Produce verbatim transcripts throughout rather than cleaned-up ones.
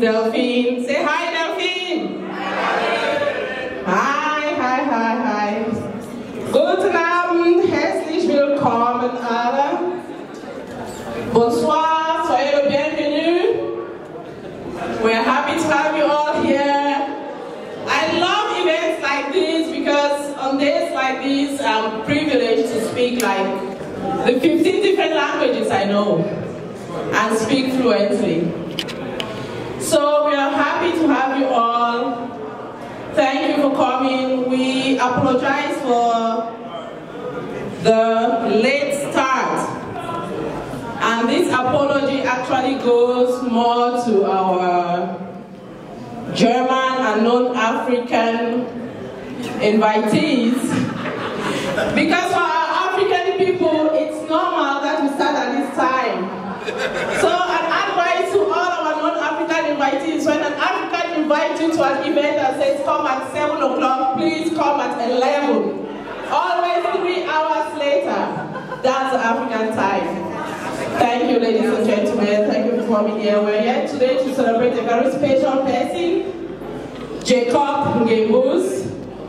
Delphine. Say hi, Delphine. Hi, hi, hi, hi. Guten Abend, herzlich willkommen alle. Bonsoir, soyez le bienvenu. We're happy to have you all here. I love events like this because on days like this, I'm privileged to speak like the fifteen different languages I know and speak fluently. So we are happy to have you all. Thank you for coming. We apologize for the late start. And this apology actually goes more to our German and non-African invitees. Because for our African people, it's normal that we start at this time. So an advice to all our non-African invitees, when an African invites you to an event that says come at seven o'clock, please come at eleven. Always three hours later. That's the African time. Thank you, ladies and gentlemen. Thank you for coming here. We're here today to celebrate a very special person, Jacob Ngembus.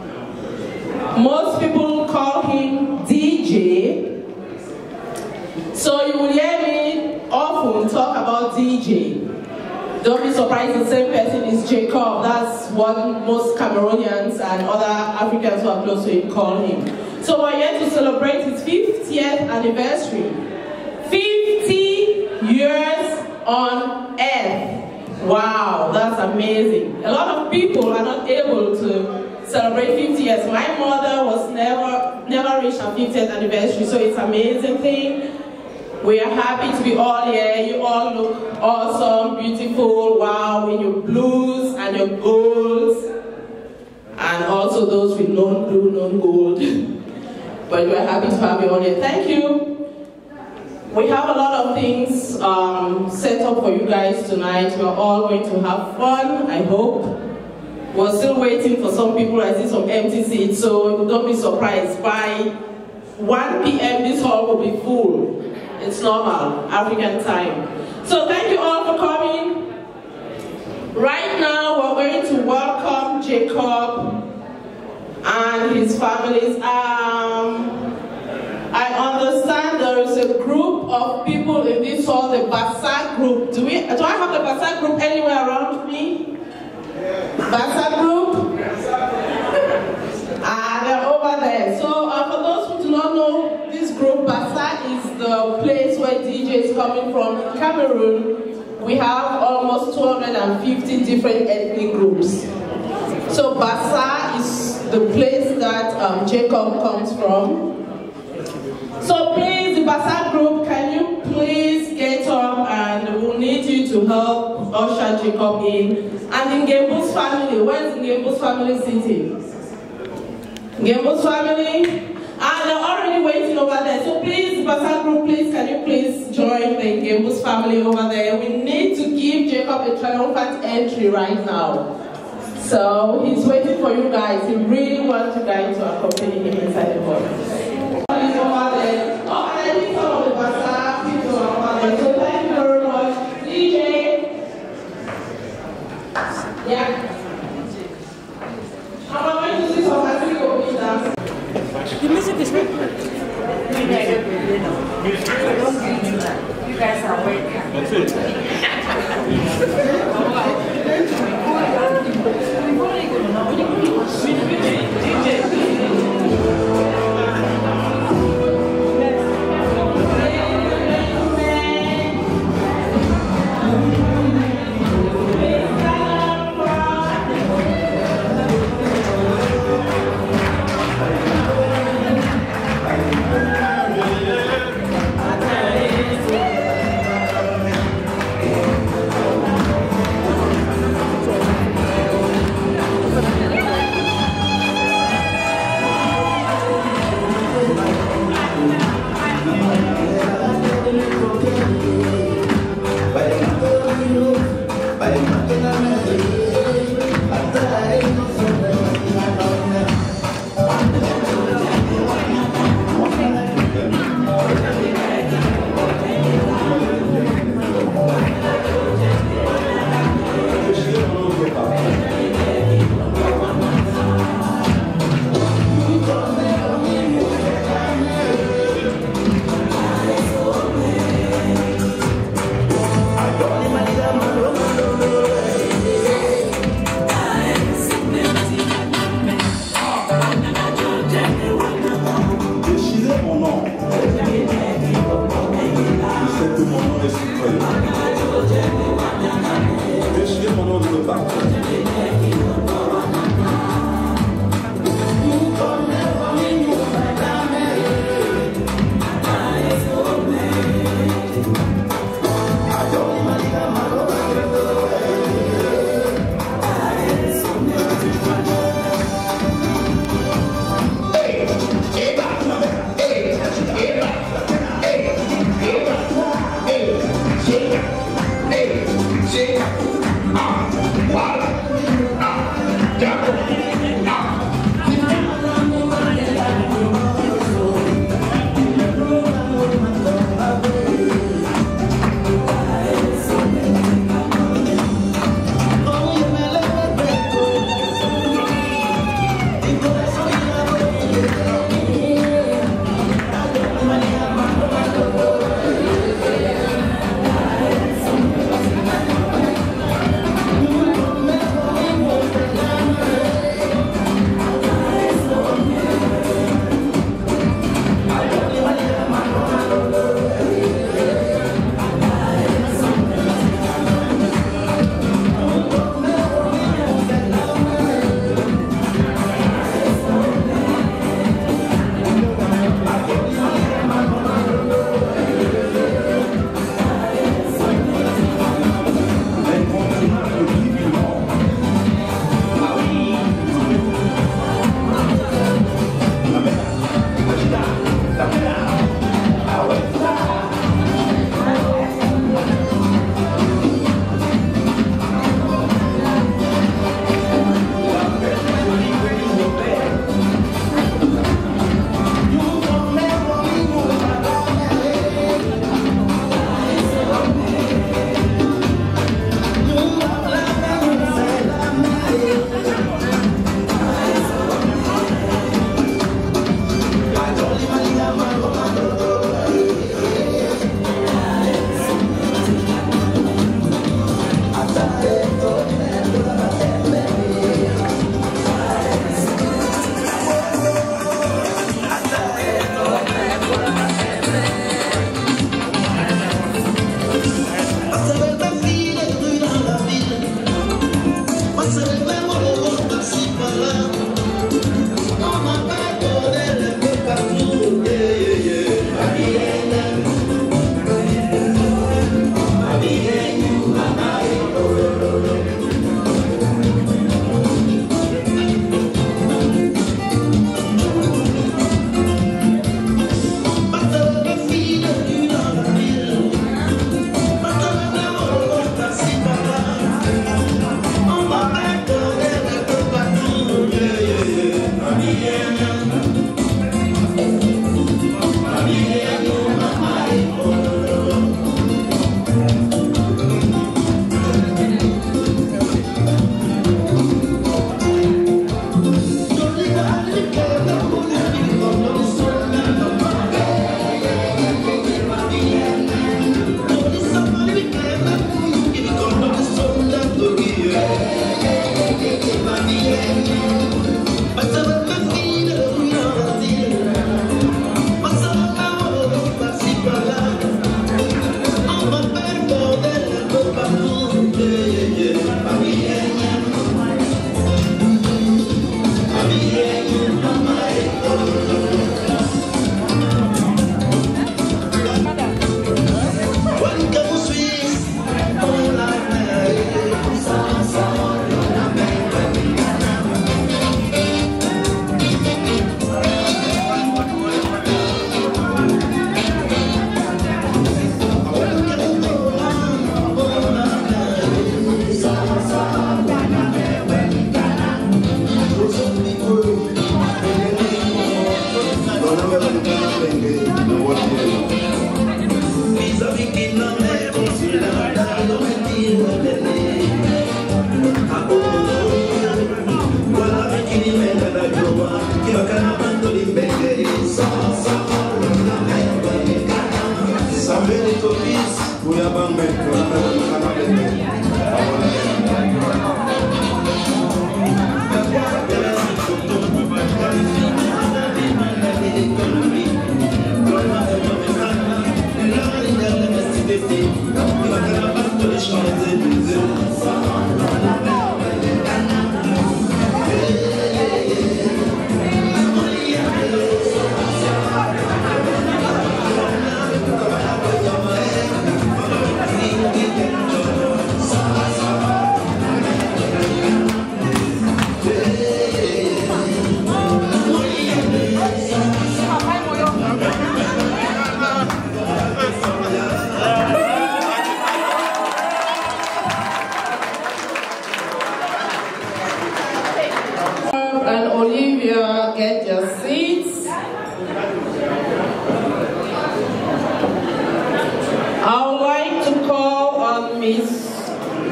Most people call him D J. So you will hear me often talk about D J. Don't be surprised the same person is Jacob. That's what most Cameroonians and other Africans who are close to him call him. So we're here to celebrate his fiftieth anniversary. fifty years on earth. Wow, that's amazing. A lot of people are not able to celebrate fifty years. My mother was never, never reached her fiftieth anniversary, so it's an amazing thing. We are happy to be all here. You all look awesome, beautiful, wow, in your blues and your golds. And also those with non-blue, non-gold. But we're happy to have you all here. Thank you. We have a lot of things um, set up for you guys tonight. We're all going to have fun, I hope. We're still waiting for some people. I see some empty seats, so don't be surprised. By one P M this hall will be full. It's normal, African time. So thank you all for coming. Right now, we're going to welcome Jacob and his families. Um, I understand there is a group of people in this hall, the Bassa group. Do we? Do I have the Bassa group anywhere around me? Bassa group? Ah, they're over there. So uh, for those who do not know, this group, Bassa, is the place where D J is coming from. In Cameroon, we have almost two hundred fifty different ethnic groups. So Bassa is the place that um, Jacob comes from. So please, the Bassa group, can you please get up, and we'll need you to help usher Jacob in. And the Ngembus family, where's the Ngembus family sitting? Ngembus family? And they're already waiting over there. So please, Bassa group, please, can you please join the Ngembus family over there? We need to give Jacob a triumphant entry right now. So he's waiting for you guys. He really wants you guys to accompany him inside the hall. He's over there. Oh, and I think some of the Bassa people are over there. So thank you very much. D J. Yeah. I'm going to see some African people dance. The music is very good. You guys are good, you know. I don't give you that. You guys are Ah,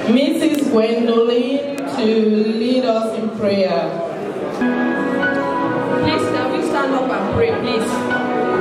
Missus Gwendolyn to lead us in prayer. Please, can we stand up and pray, please?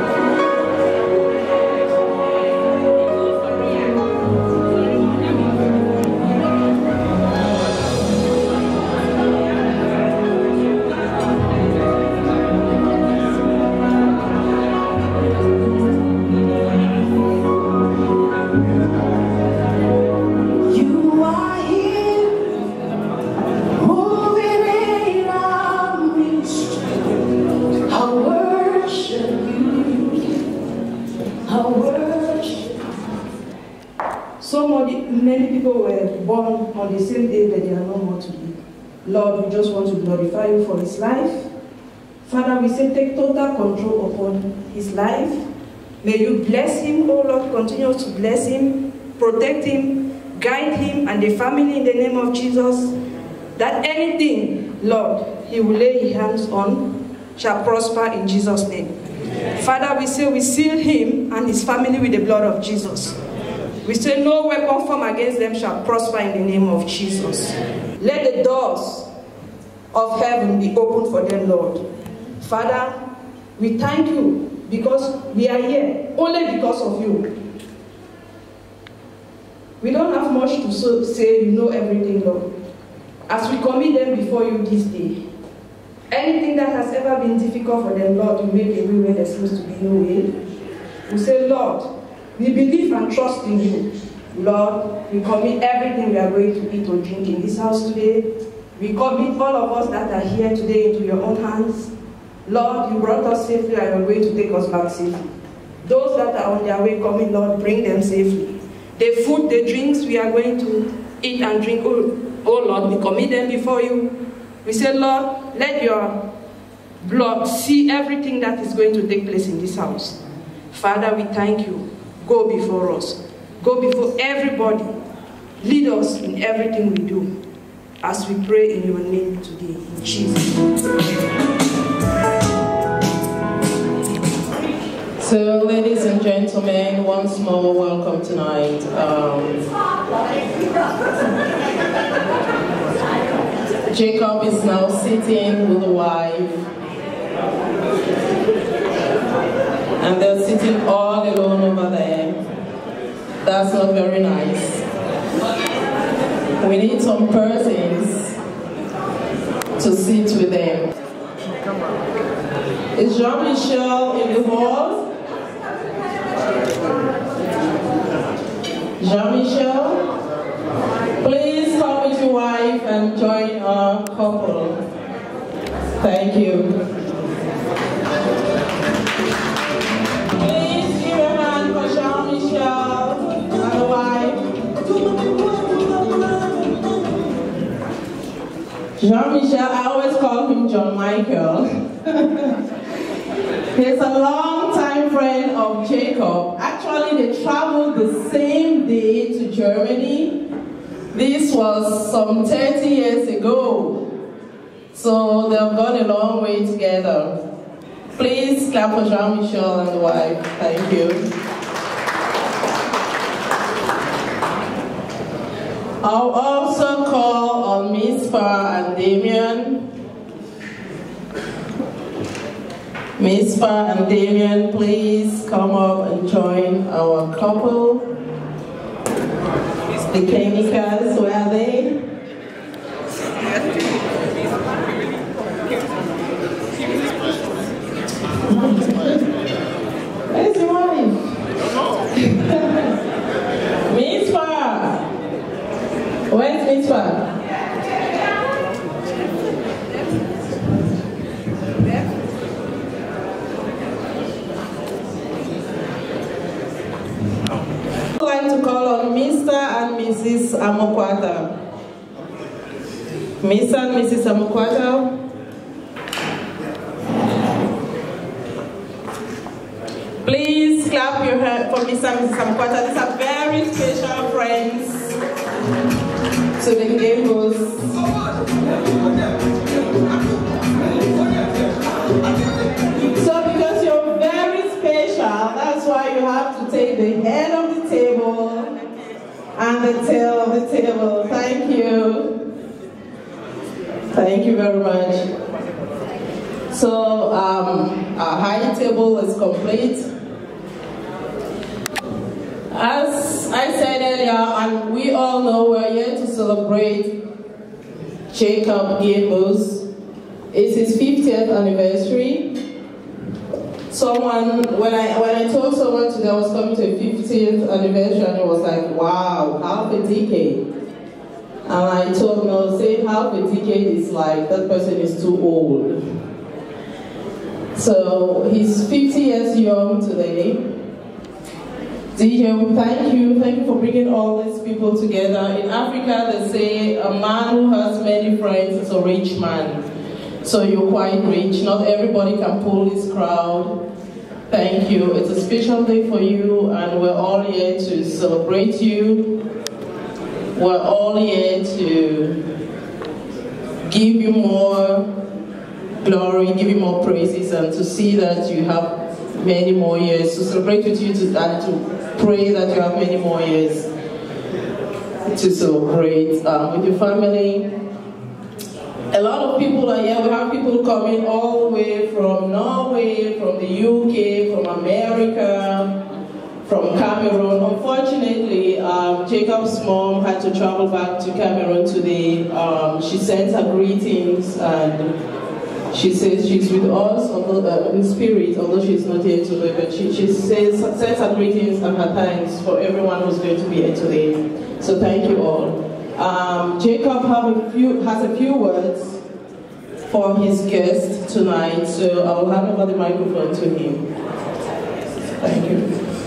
Many people were born on the same day, but they are no more to live. Lord, we just want to glorify you for his life. Father, we say take total control upon his life. May you bless him, oh Lord, continue to bless him, protect him, guide him and the family in the name of Jesus. That anything, Lord, he will lay his hands on shall prosper in Jesus' name. Father, we say we seal him and his family with the blood of Jesus. We say no weapon formed against them shall prosper in the name of Jesus. Let the doors of heaven be opened for them, Lord. Father, we thank you because we are here only because of you. We don't have much to say, you know everything, Lord. As we commit them before you this day, anything that has ever been difficult for them, Lord, you make a way where there seems to be no way. We say, Lord, we believe and trust in you. Lord, we commit everything we are going to eat or drink in this house today. We commit all of us that are here today into your own hands. Lord, you brought us safely and you're going to take us back safely. Those that are on their way coming, Lord, bring them safely. The food, the drinks we are going to eat and drink, oh, oh Lord, we commit them before you. We say, Lord, let your blood see everything that is going to take place in this house. Father, we thank you. Go before us. Go before everybody. Lead us in everything we do. As we pray in your name today. In Jesus' name. So, ladies and gentlemen, once more, welcome tonight. Um, Jacob is now sitting with the wife. And they're sitting all alone over there. That's not very nice. We need some persons to sit with them. Is Jean-Michel in the hall? Jean-Michel? Please come with your wife and join our couple. Thank you. Jean-Michel, I always call him John Michael. He's a long-time friend of Jacob. Actually, they traveled the same day to Germany. This was some thirty years ago. So they've gone a long way together. Please clap for Jean-Michel and the wife. Thank you. I'll also call on Miss Farr and Damien. Miss Farr and Damien, please come up and join our couple. The chemicals, where are they? Where's your wife? Miss Farr. Where's Miss Farr? I'd like to call on Mister and Missus Amokwata. Mister and Missus Amokwata. Please clap your hands for Mister and Missus Amokwata. These are very special friends. So the game goes. So because you're very special, that's why you have to take the head of the table and the tail of the table. Thank you very much. So um, our high table is complete. As I said earlier, and we all know we're here to celebrate Jacob Gambus. It's his fiftieth anniversary. Someone, when I when I told someone today I was coming to a fiftieth anniversary, and it was like, wow, half a decade. And I told him, no, say half a decade is like, that person is too old. So he's fifty years young today. D J, thank you. Thank you for bringing all these people together. In Africa, they say a man who has many friends is a rich man. So you're quite rich. Not everybody can pull this crowd. Thank you. It's a special day for you, and we're all here to celebrate you. We're all here to give you more glory, give you more praises, and to see that you have many more years, to celebrate with you, to, and to pray that you have many more years to celebrate um, with your family. A lot of people are here. We have people coming all the way from Norway, from the U K, from America, from Cameroon. Unfortunately, um, Jacob's mom had to travel back to Cameroon today. Um, she sends her greetings, and she says she's with us although, uh, in spirit, although she's not here today. But she, she says, sends her greetings and her thanks for everyone who's going to be here today. So thank you all. Um, Jacob have a few, has a few words for his guest tonight, so I will hand over the microphone to him. Thank you.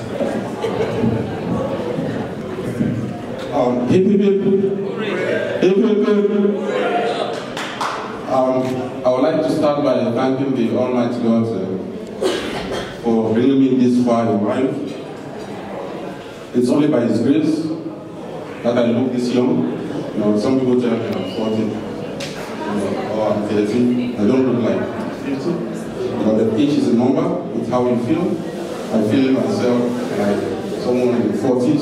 Um, hip, hip, hip. Hip, hip, hip. Um, I would like to start by thanking the Almighty God uh, for bringing me this far in life. It's only by His grace that I look this young. You know, some people tell me I'm forty, you know, or I'm thirty. I don't look like fifty. But the age is a number. It's how you feel. I feel myself like someone in the forties.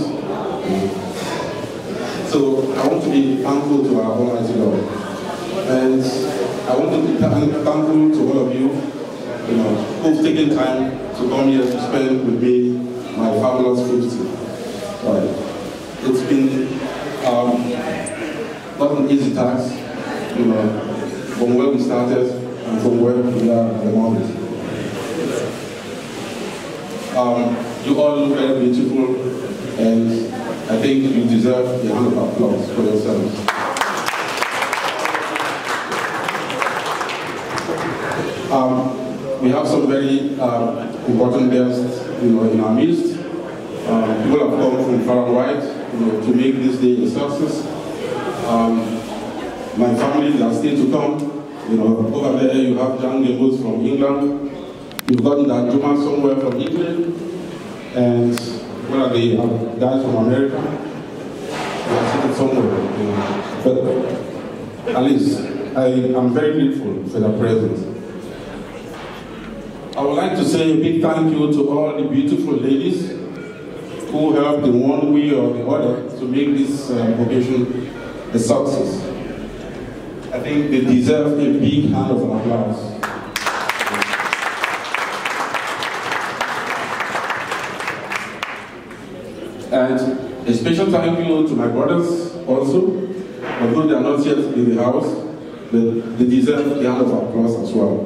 So I want to be thankful to our Almighty God. And I want to be thankful to all of you, you know, who've taken time to come here to spend with me my fabulous fifty. Right. It's been um, not an easy task, you know, from where we started and from where we are at the moment. Um, you all look very beautiful, and I think you deserve a hand of applause for yourselves. Um, we have some very um, important guests, you know, in our midst. Um, people have come from far and wide, you know, to make this day a success. Um, my family are still to come. You know, over there you have Jan Gambus from England. You've got that Juma somewhere from England, and where are they? Uh, guys from America. They are sitting somewhere. You know. But at least I am very grateful for their presence. I would like to say a big thank you to all the beautiful ladies who helped in one way or the other to make this uh, occasion a success. I think they deserve a big hand of applause. And a special thank you to my brothers also, although they are not yet in the house, but they deserve a hand of applause as well.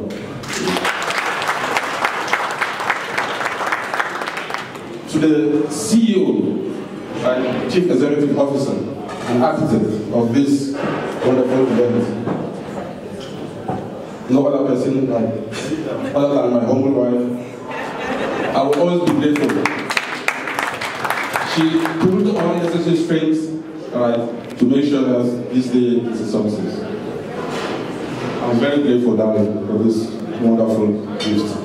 To the C E O and Chief Executive Officer and architect of this wonderful event. No other person like, other than my humble wife. I will always be grateful. She pulled all necessary strings right, to make sure that this day is a success. I'm very grateful, darling, for this wonderful gift.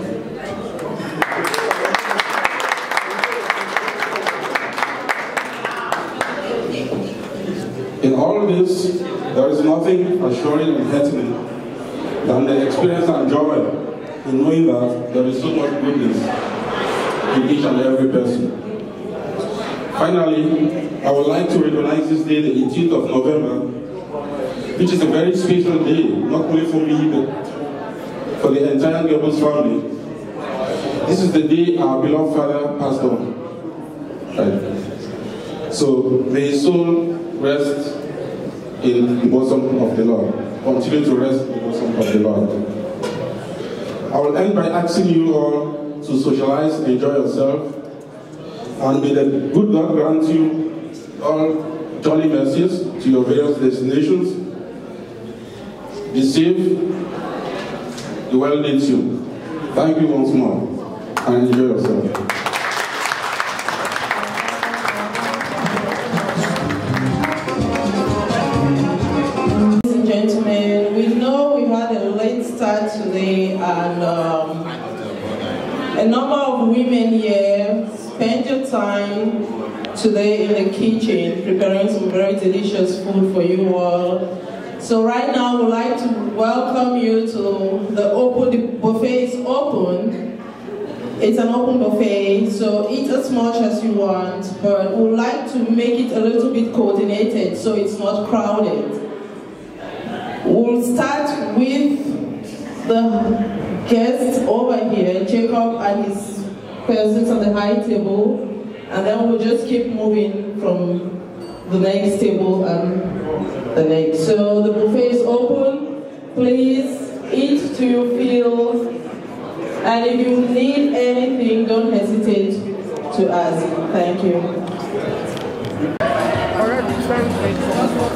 In all this, there is nothing assuring and heartening than the experience and joy in knowing that there is so much goodness in each and every person. Finally, I would like to recognize this day, the eighteenth of November, which is a very special day, not only for me, but for the entire Gables family. This is the day our beloved father passed on. Right. So may his soul rest in the bosom of the Lord. Continue to rest in the bosom of the Lord. I will end by asking you all to socialize, enjoy yourself, and may the good God grant you all jolly mercies to your various destinations. Be safe. The world needs you. Thank you once more, and enjoy yourself. Gentlemen, we know we had a late start today, and um, a number of women here spent your time today in the kitchen preparing some very delicious food for you all. So right now we'd like to welcome you to the open, the buffet is open. It's an open buffet, so eat as much as you want, but we'd like to make it a little bit coordinated so it's not crowded. We'll start with the guests over here, Jacob and his persons on the high table, and then we'll just keep moving from the next table and the next. So the buffet is open. Please eat to your fill, and if you need anything, don't hesitate to ask. Thank you. All right,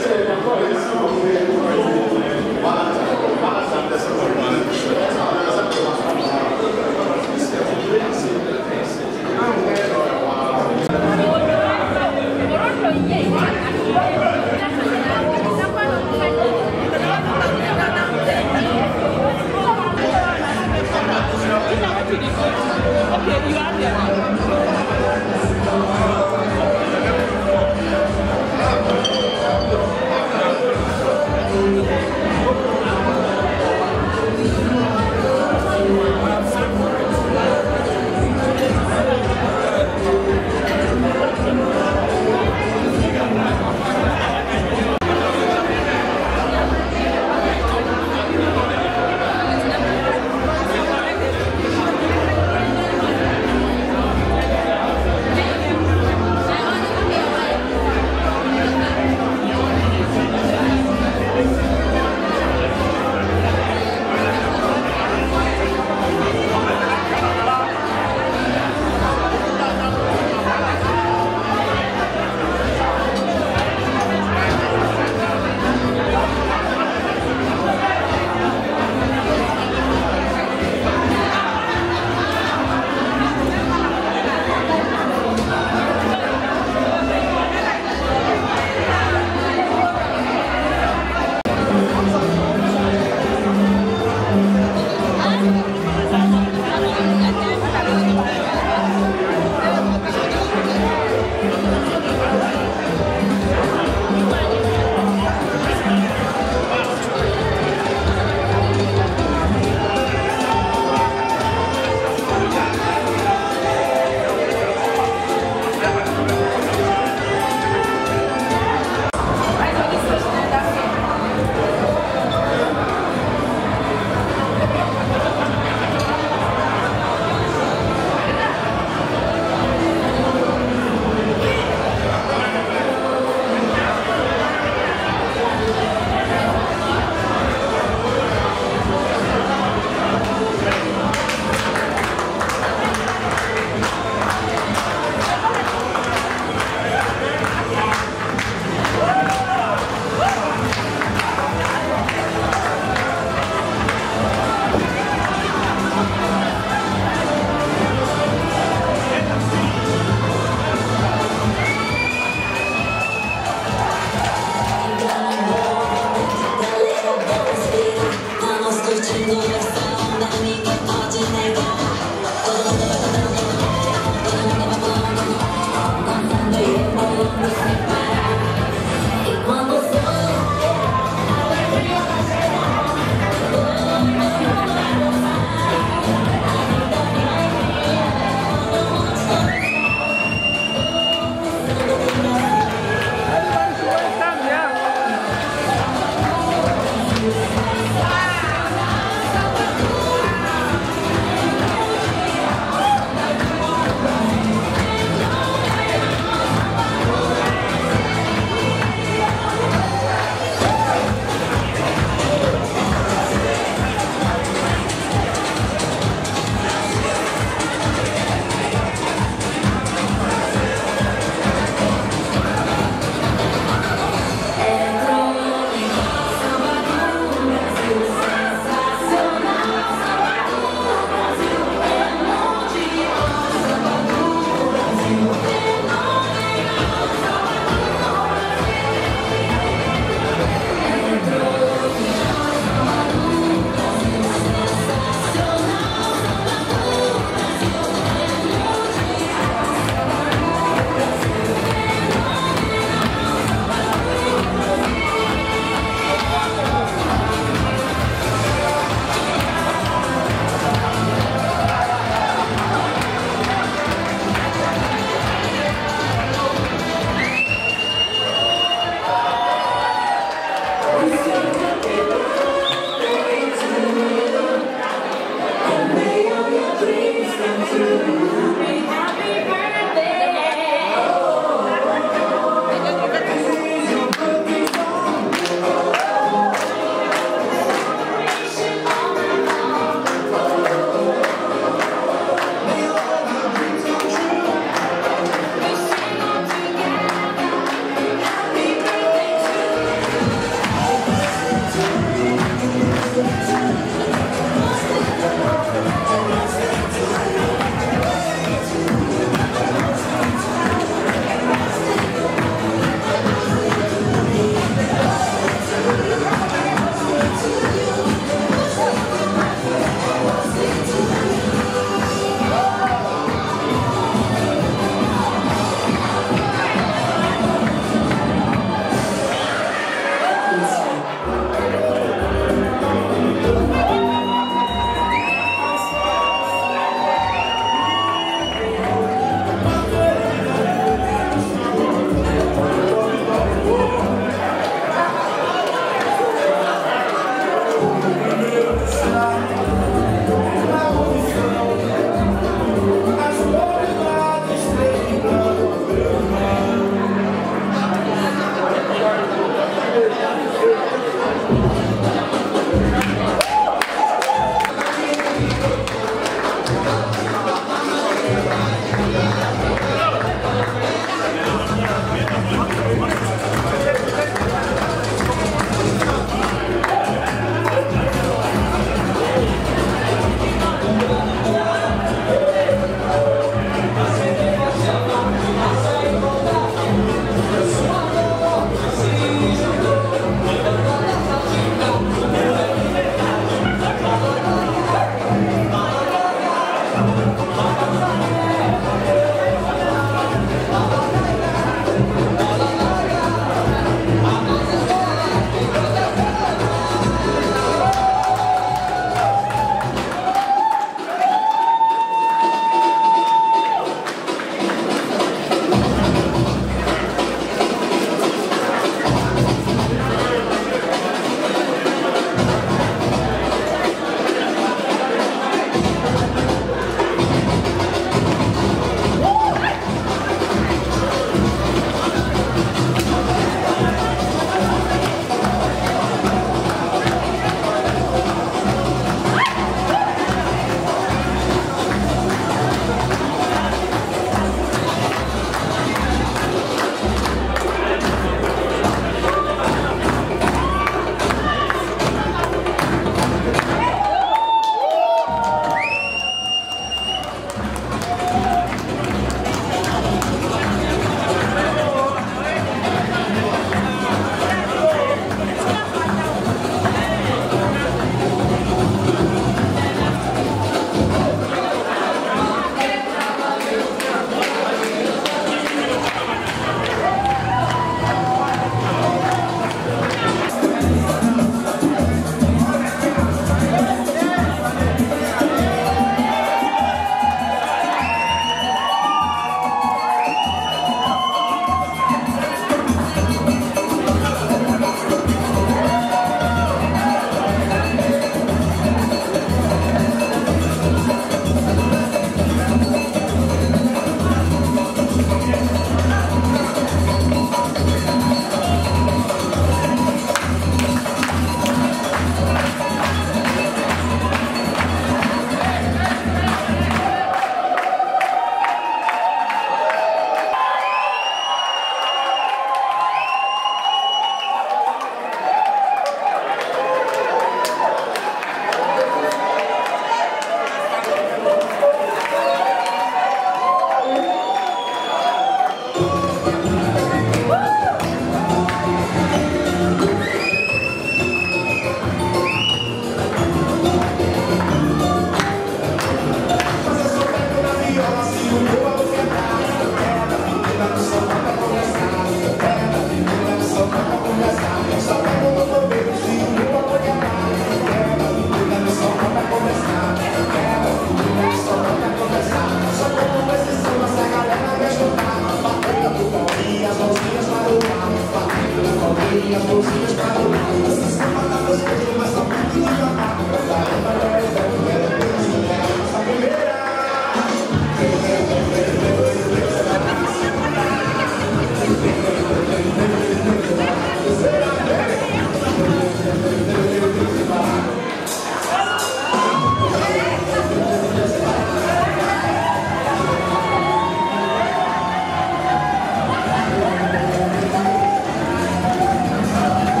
Thank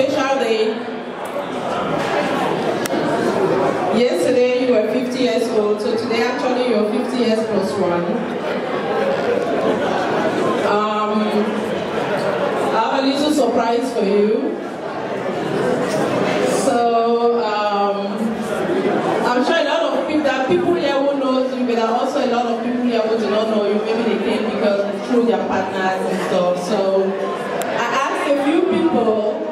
special day. Yesterday you were fifty years old, so today actually you're fifty years plus one. Um, I have a little surprise for you. So um, I'm sure a lot of people, there are people here who know you, but there are also a lot of people here who do not know you. Maybe they came because through their partners and stuff. So I asked a few people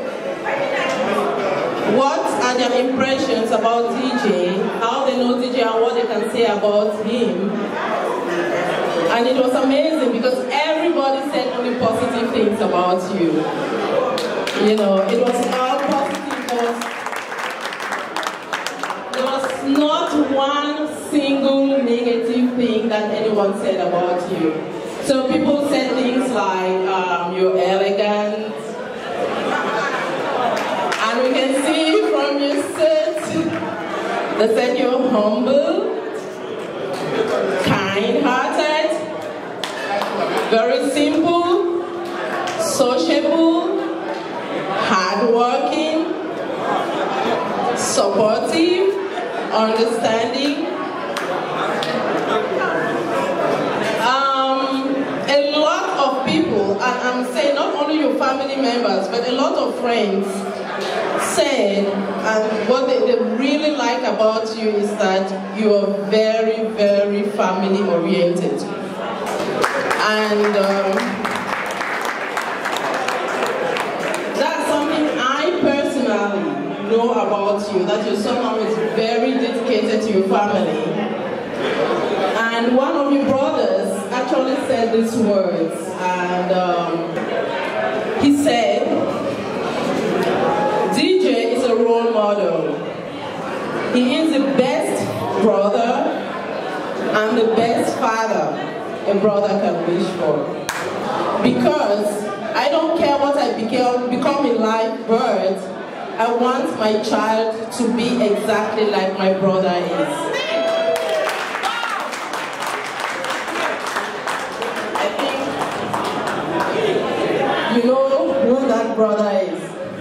what are their impressions about D J, how they know D J and what they can say about him. And it was amazing because everybody said only positive things about you. You know, it was all positive. There was not one single negative thing that anyone said about you. So people said things like, um, you're elegant. And we can see from your set, they said you're humble, kind-hearted, very simple, sociable, hardworking, supportive, understanding. Um, a lot of people, and I'm saying not only your family members, but a lot of friends said, and what they, they really like about you is that you are very, very family oriented. And um, that's something I personally know about you, that you're someone who is very dedicated to your family. And one of your brothers actually said these words, and um, he said, D J is a role model. He is the best brother and the best father a brother can wish for. Because I don't care what I become, become in life, but I want my child to be exactly like my brother is. I think you know who that brother is.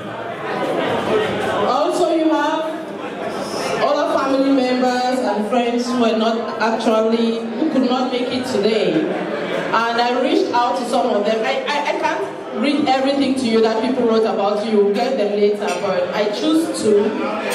Also, you have other family members and friends who are not actually, who could not make it today. And I reached out to some of them. I, I, I can't read everything to you that people wrote about you. You'll get them later, but I choose to.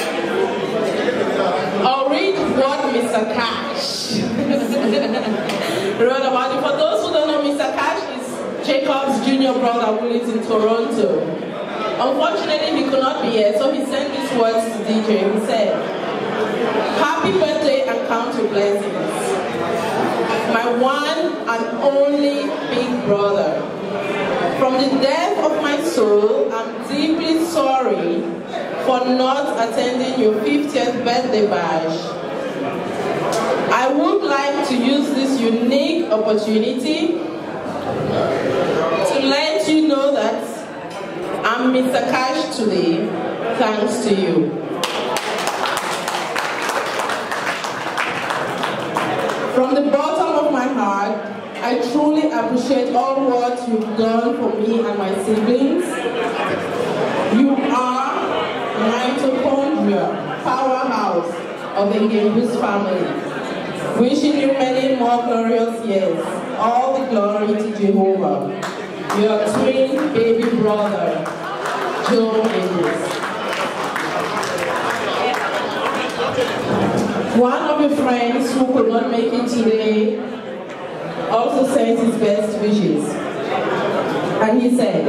I'll read what Mister Cash wrote about you. For those who don't know, Mister Cash is Jacob's junior brother who lives in Toronto. Unfortunately, he could not be here, so he sent these words to D J. He said, "Happy birthday and count your blessings. My one and only big brother. From the depth of my soul, I'm deeply sorry for not attending your fiftieth birthday bash. I would like to use this unique opportunity to let you know that I'm Mister Cash today, thanks to you." From the bottom of my heart, I truly appreciate all what you've done for me and my siblings. You are mitochondria, powerhouse of the Ngembu's family. Wishing you many more glorious years. All the glory to Jehovah. Your twin baby brother, Joe Davis. One of your friends who could not make it today also sent his best wishes. And he said,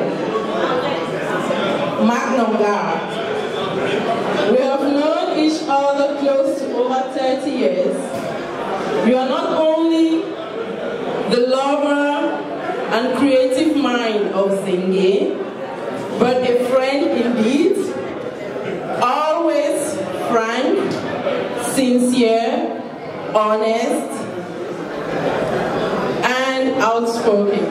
"Magnum God, we have known each other close to over thirty years. You are not only the lover and creative mind of Zinge, but a friend indeed, always frank, sincere, honest, and outspoken.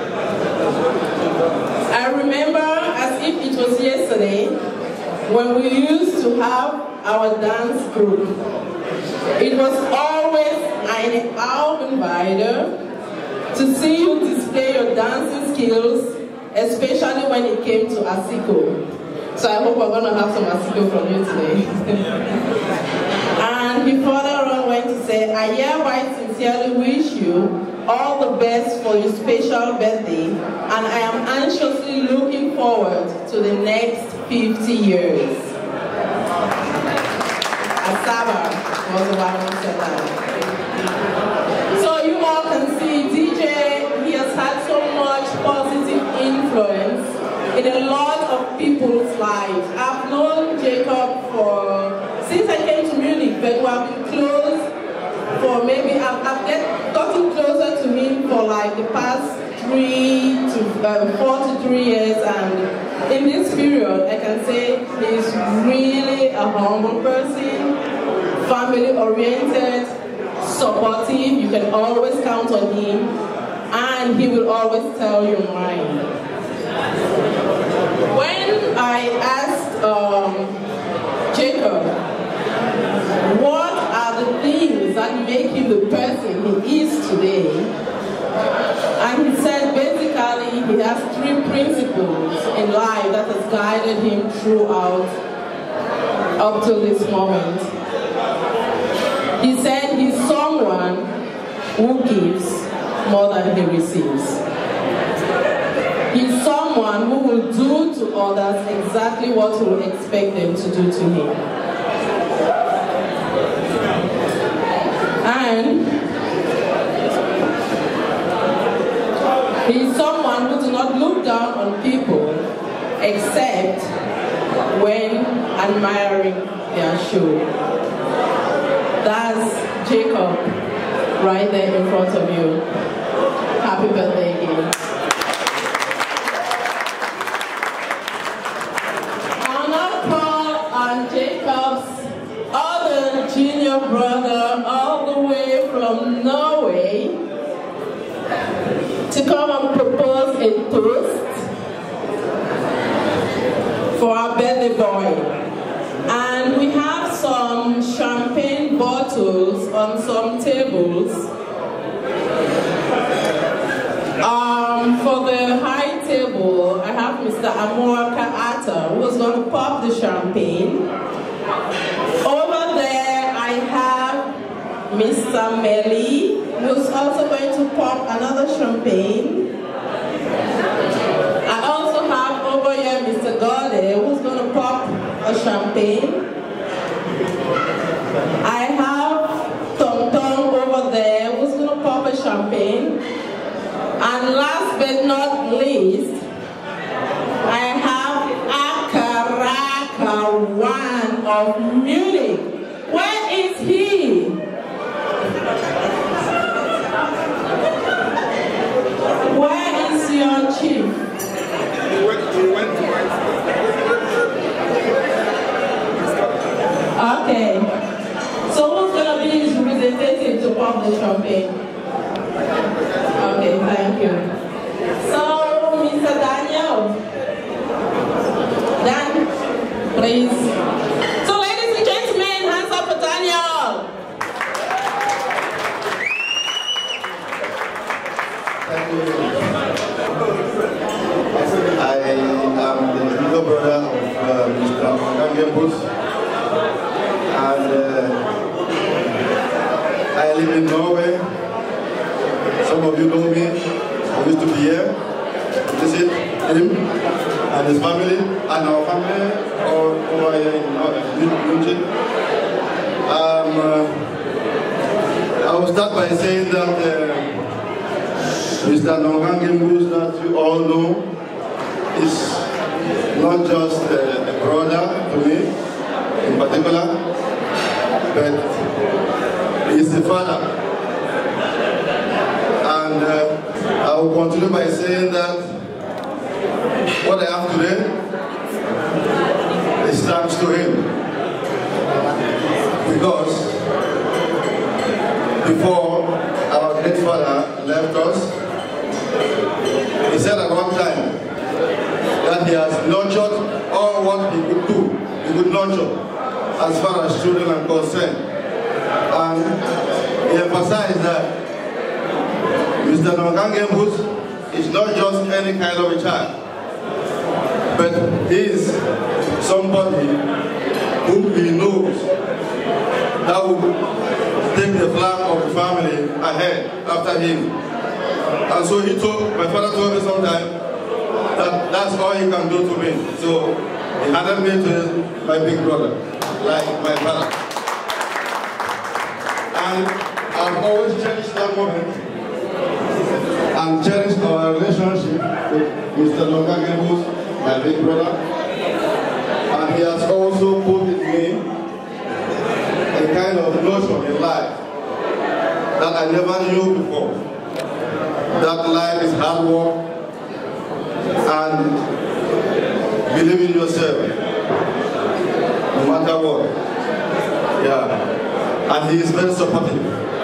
I remember as if it was yesterday when we used to have our dance group. It was always eine Augenweide to see you display your dancing skills, especially when it came to Asiko. So I hope we're going to have some article from you today. And he further on went to say, I hereby sincerely wish you all the best for your special birthday, and I am anxiously looking forward to the next fifty years. Asaba was the one who said that. So you all can see D J, he has had so much positive influence in a lot of people's lives. I've known Jacob for, since I came to Munich, but we have been close for maybe, I've, I've get, gotten closer to him for like the past three to uh, four to three years, and in this period, I can say he's really a humble person, family-oriented, supportive. You can always count on him, and he will always tell your mind. When I asked um, Jacob, what are the things that make him the person he is today, and he said basically he has three principles in life that has guided him throughout up to this moment. He said he's someone who gives more than he receives. He's someone who will do to others exactly what he will expect them to do to him. And he's someone who does not look down on people except when admiring their show. That's Jacob right there in front of you. Happy birthday again. Jacob's other junior brother all the way from Norway to come and propose a toast for our birthday boy. And we have some champagne bottles on some tables. Um, for the high table, I have Mister Amoraka Atta, who is going to pop the champagne. Over there, I have Mister Melly, who is also going to pop another champagne. I also have over here Mister Gode, who is going to pop a champagne. I have Tom Tom over there, who is going to pop a champagne. And last but not least, I have Akaraka One of Munich. Where is he? Where is your chief? Okay. So who's going to be his representative to pop the champagne? Okay, thank you. So, Mister Daniel. Dan, please. So, ladies and gentlemen, hands up for Daniel. Thank you. I am the little brother of uh, Mister Gambus, and uh, I live in Norway. Some of you know me. I used to be here to visit him and his family and our family all over here in Munich. Um, uh, I will start by saying that uh, Mister Nongange that you all know is not just uh, a brother to me in particular, but he is a father. And uh, I will continue by saying that what I have today is thanks to him. Because before our great father left us, he said at one time that he has nurtured all what he could do, he could nurture as far as children are concerned. And he emphasized that Mister Nongange is not just any kind of a child, but is somebody whom he knows that will take the flag of the family ahead after him. And so he told, my father told me sometime that that's all he can do to me. So he handed me to my big brother, like my father. And I've always cherished that moment and cherished our relationship with Mister Longa Gebus, my big brother. And he has also put in me a kind of notion in life that I never knew before. That life is hard work and believe in yourself, no matter what. Yeah. And he is very supportive.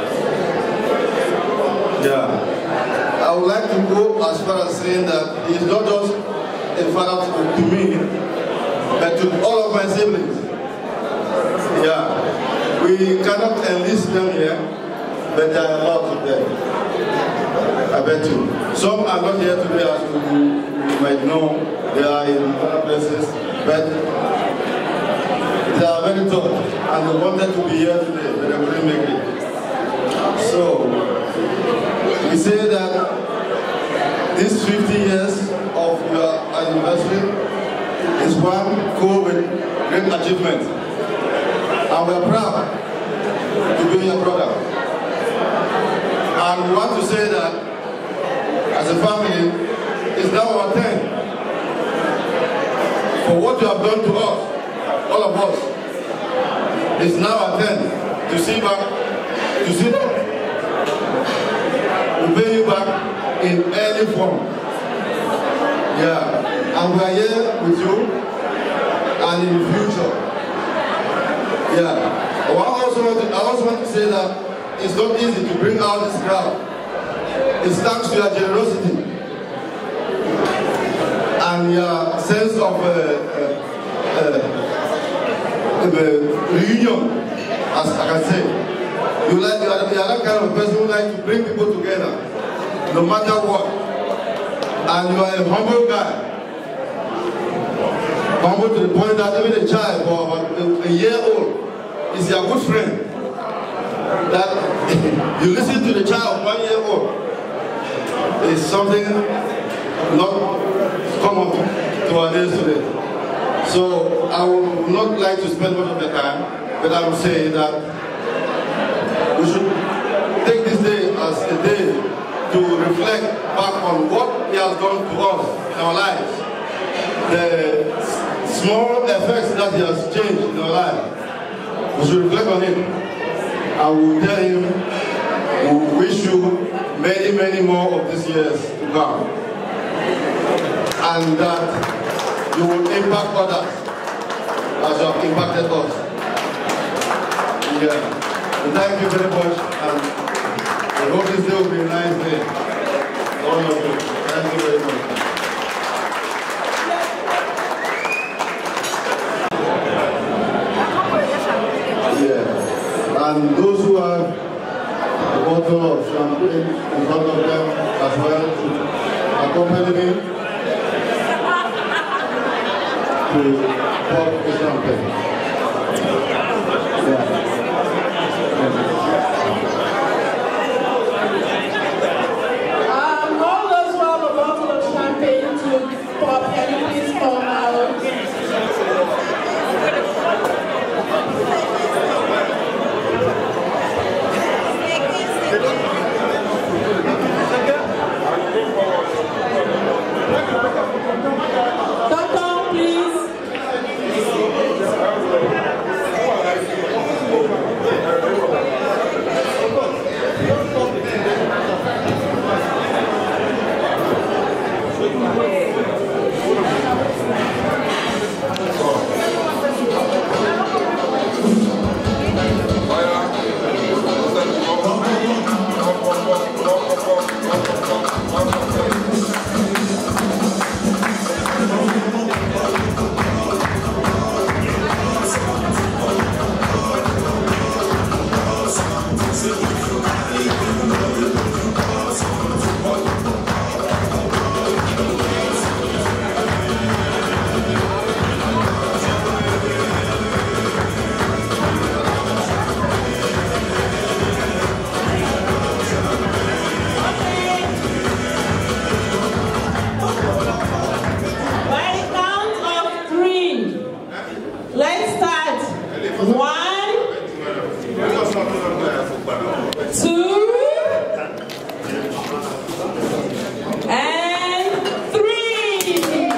Yeah. I would like to go as far as saying that he is not just a father to me, but to all of my siblings. Yeah. We cannot enlist them here, but there are a lot of them. I bet you. Some are not here today, as you, you might know. They are in other places, but they are very tough, and they wanted to be here today, but they couldn't make it. So, we say that these fifty years of your anniversary is one full with great achievement. And we are proud to be your brother. And we want to say that as a family, it's now our turn for what you have done to us, all of us. It's now our turn to see back, to see back, to pay you back in any form. Yeah, and we are here with you, and in the future. Yeah, well, I also want to, I also want to say that it's not easy to bring out this crowd. It's thanks to your generosity and your sense of uh, uh, uh, uh, reunion, as I can say. You like you are, you are that kind of person who like to bring people together, no matter what. And you are a humble guy, humble to the point that even a child or about a, a year old is your good friend. That you listen to the child one year old. Is something not common to our days today. So I would not like to spend much of the time, but I would say that we should take this day as a day to reflect back on what he has done to us in our lives. The small effects that he has changed in our lives. We should reflect on him. I will tell him, we wish you many, many more of these years to come. And that you will impact others as you have impacted us. Yeah. So thank you very much. And I hope this day will be a nice day. All of you. Thank you very much. Yeah. And those who have a bottle of champagne in front of them as well to accompany me to pop the champagne. Yeah. Um, all those who have a bottle of champagne to pop, can you please come out? Doctor, please. One, two, and three.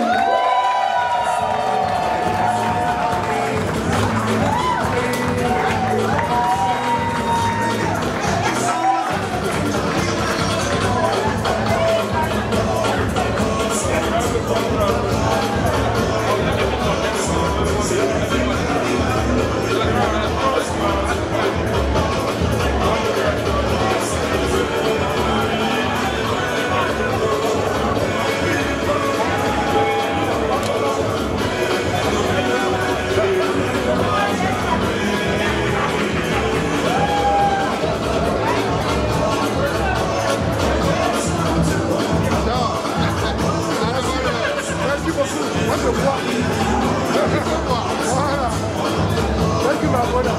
Thank you, my brother.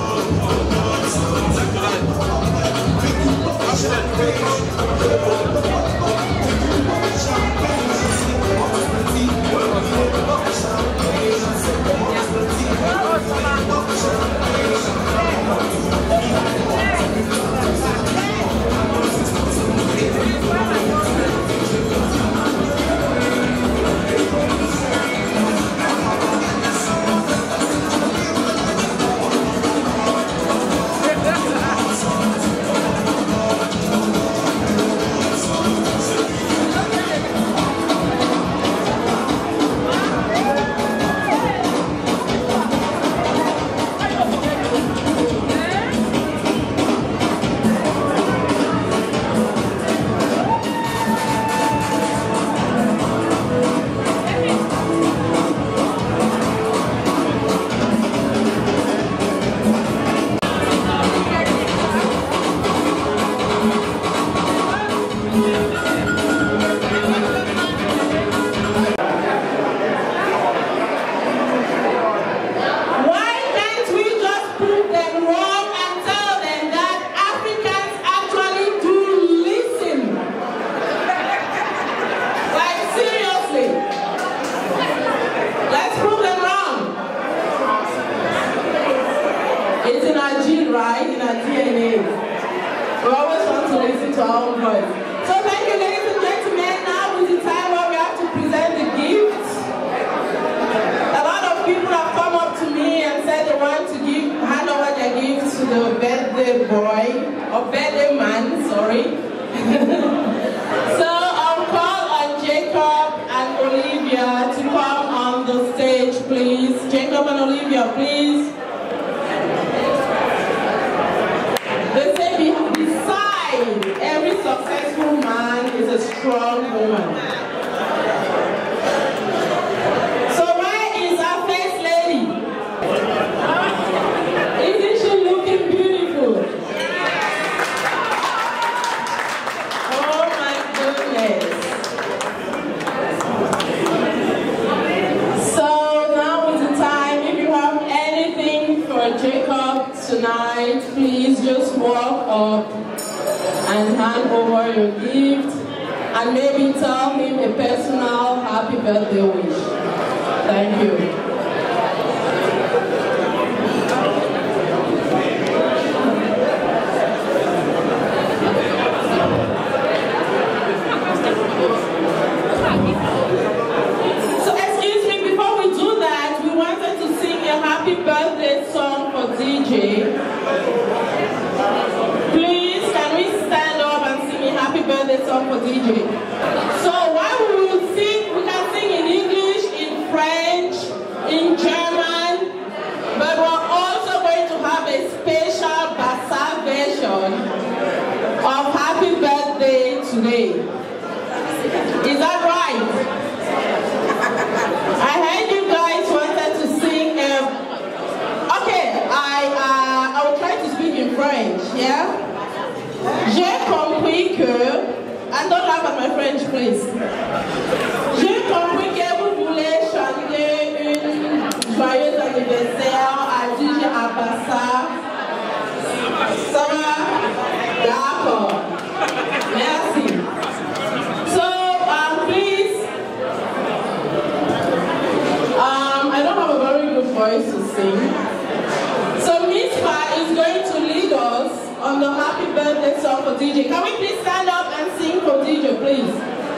So Miss Pa is going to lead us on the happy birthday song for D J. Can we please stand up and sing for D J, please?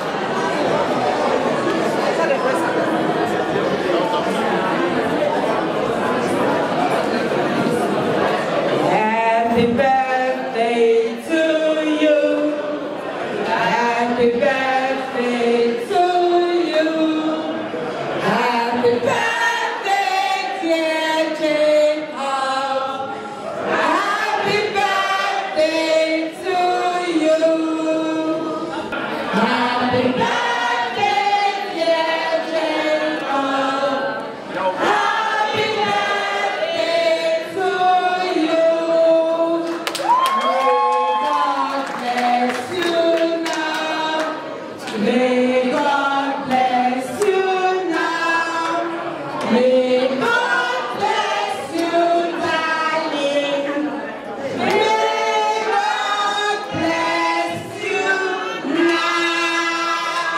Happy birthday to you. Happy birthday to you. Happy birthday, dear Jacob. Happy birthday to you. Happy birthday, dear Jacob. Happy birthday to you. May God bless you now. May God bless you now. May God bless you, darling. May God bless you now.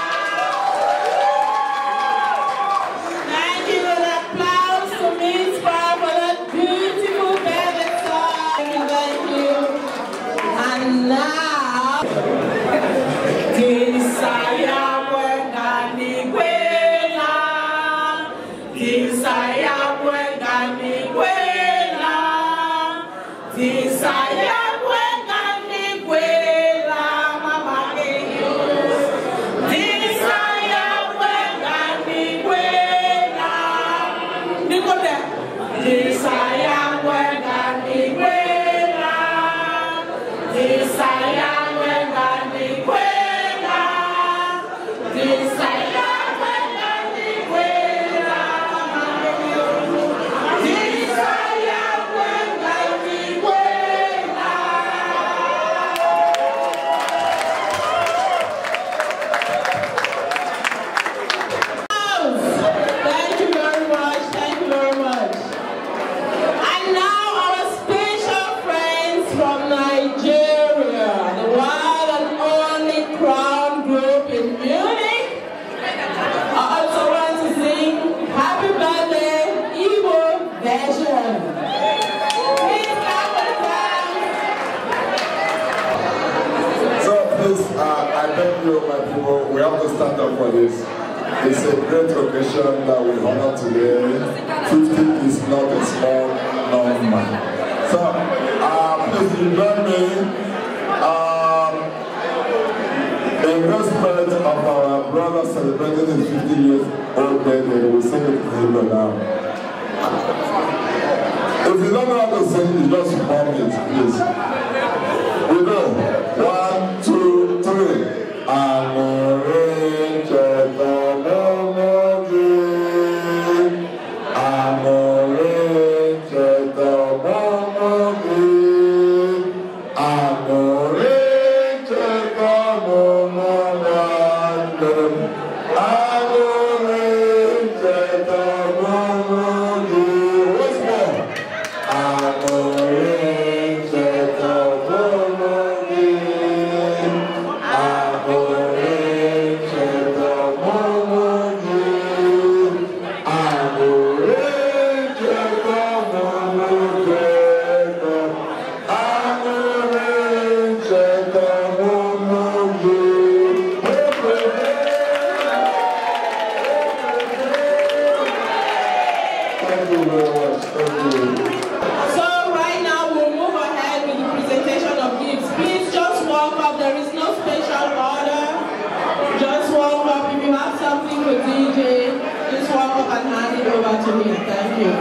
Thank you for the applause to Miss Pa for that beautiful baby song. Thank you. And now, Tisaya Bwengani Kwela, Tisaya Bwengani Kwela, Tisaya Bwengani Kwela, Mama Eyo. Tisaya Bwengani Kwela, Nicola. Tisaya Bwengani Kwela, Tisaya Bwengani Kwela. Tisaya Bwengani Kwela, Tisaya Bwengani Kwela. Thank you very much, thank you very much. And now our special friends from Nigeria, the one and only Crown Group in Munich. I also want to sing Happy Birthday Igbo version. Please clap for them. So please, uh, I beg you, my people, we have to stand up for this. It's a great occasion that we honor today. fifty is not a small number. So, uh, please join me. Um, in respect of our brother celebrating his fifty years old birthday, we sing it to him now. If you don't know how to sing, you just perform it, please. We go. One, two, three. Amore Chetamomogi. Amore Chetamomogi. Amore Chetamomogi. Amore Chetamomogi. Once more. Amore Chetamomogi. Amore Chetamomogi. Amore Chetamomogi. Amore Chetamomogi. Thank you very much. Thank you. So right now we'll move ahead with the presentation of gifts. Please just walk up. There is no special order. Just walk up. If you have something for D J, just walk up and hand it over to him. Thank you.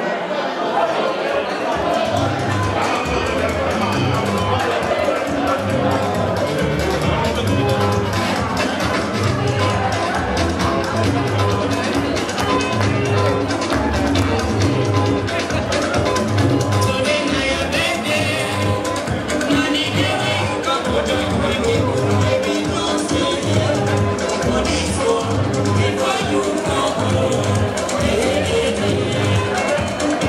Before you go,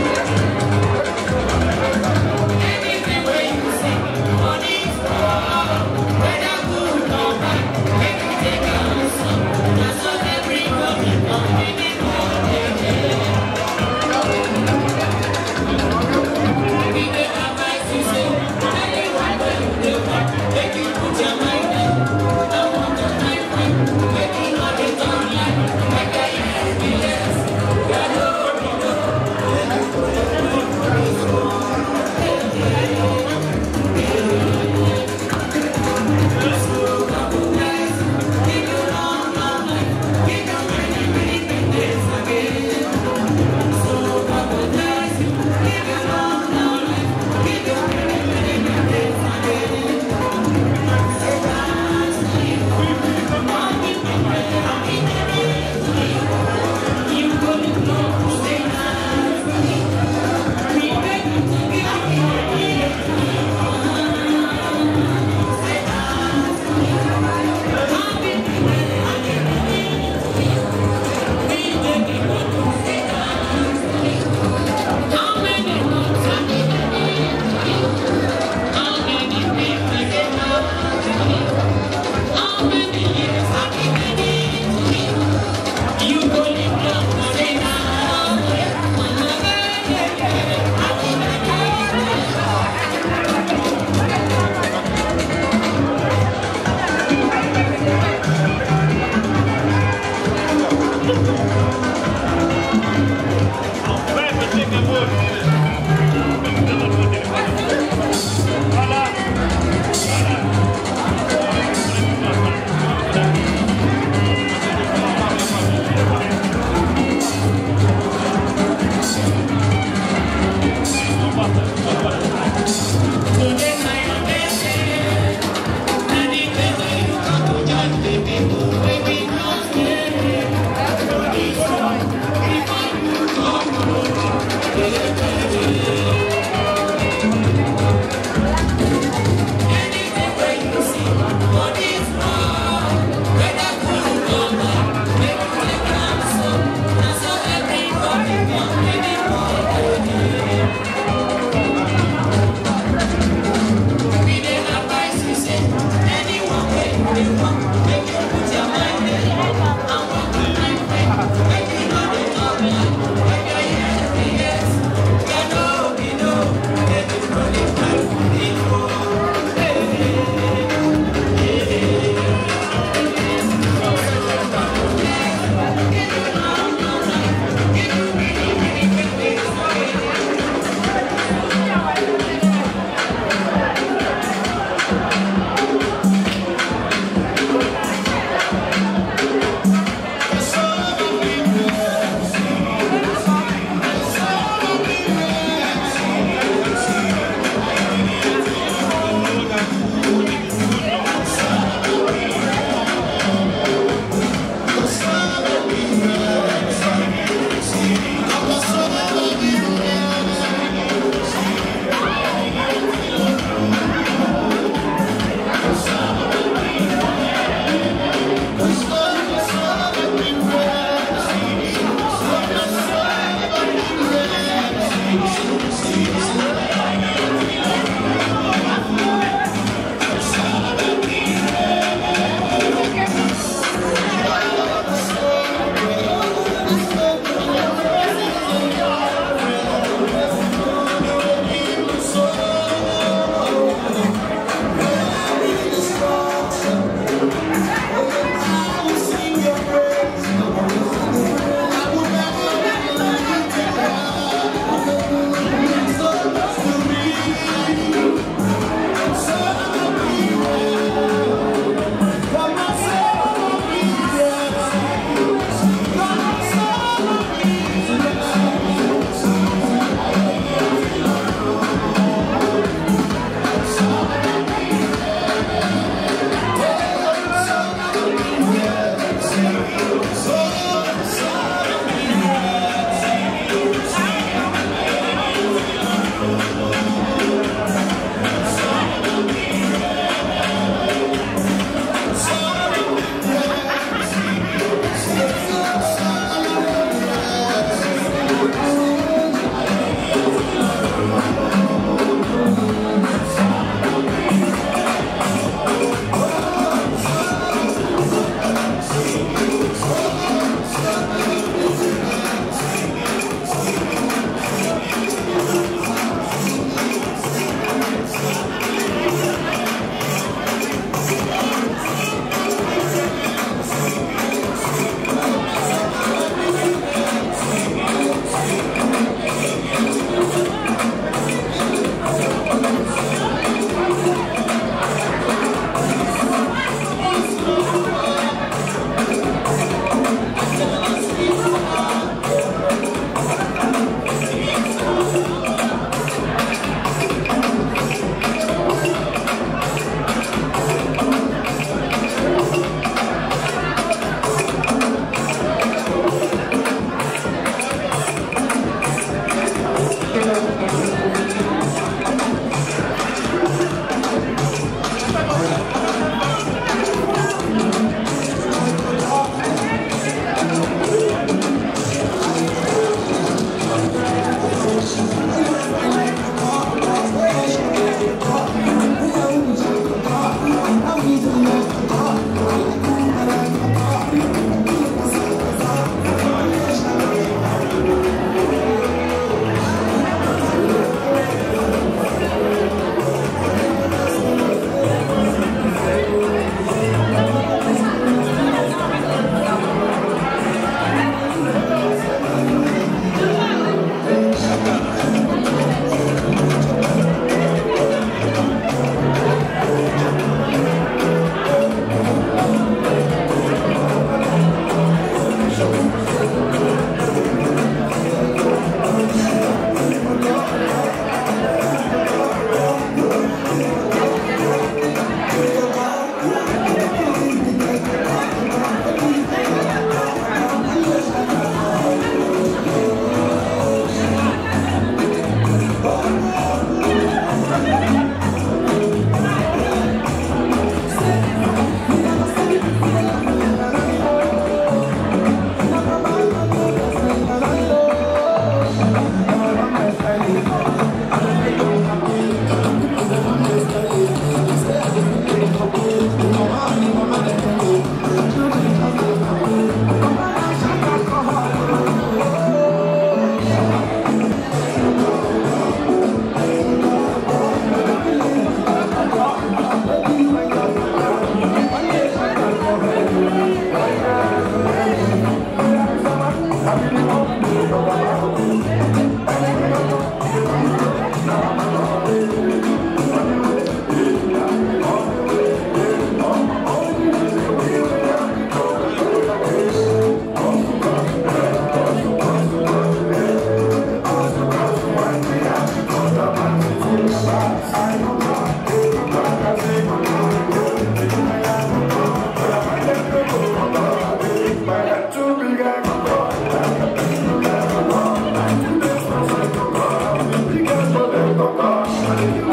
Thank you.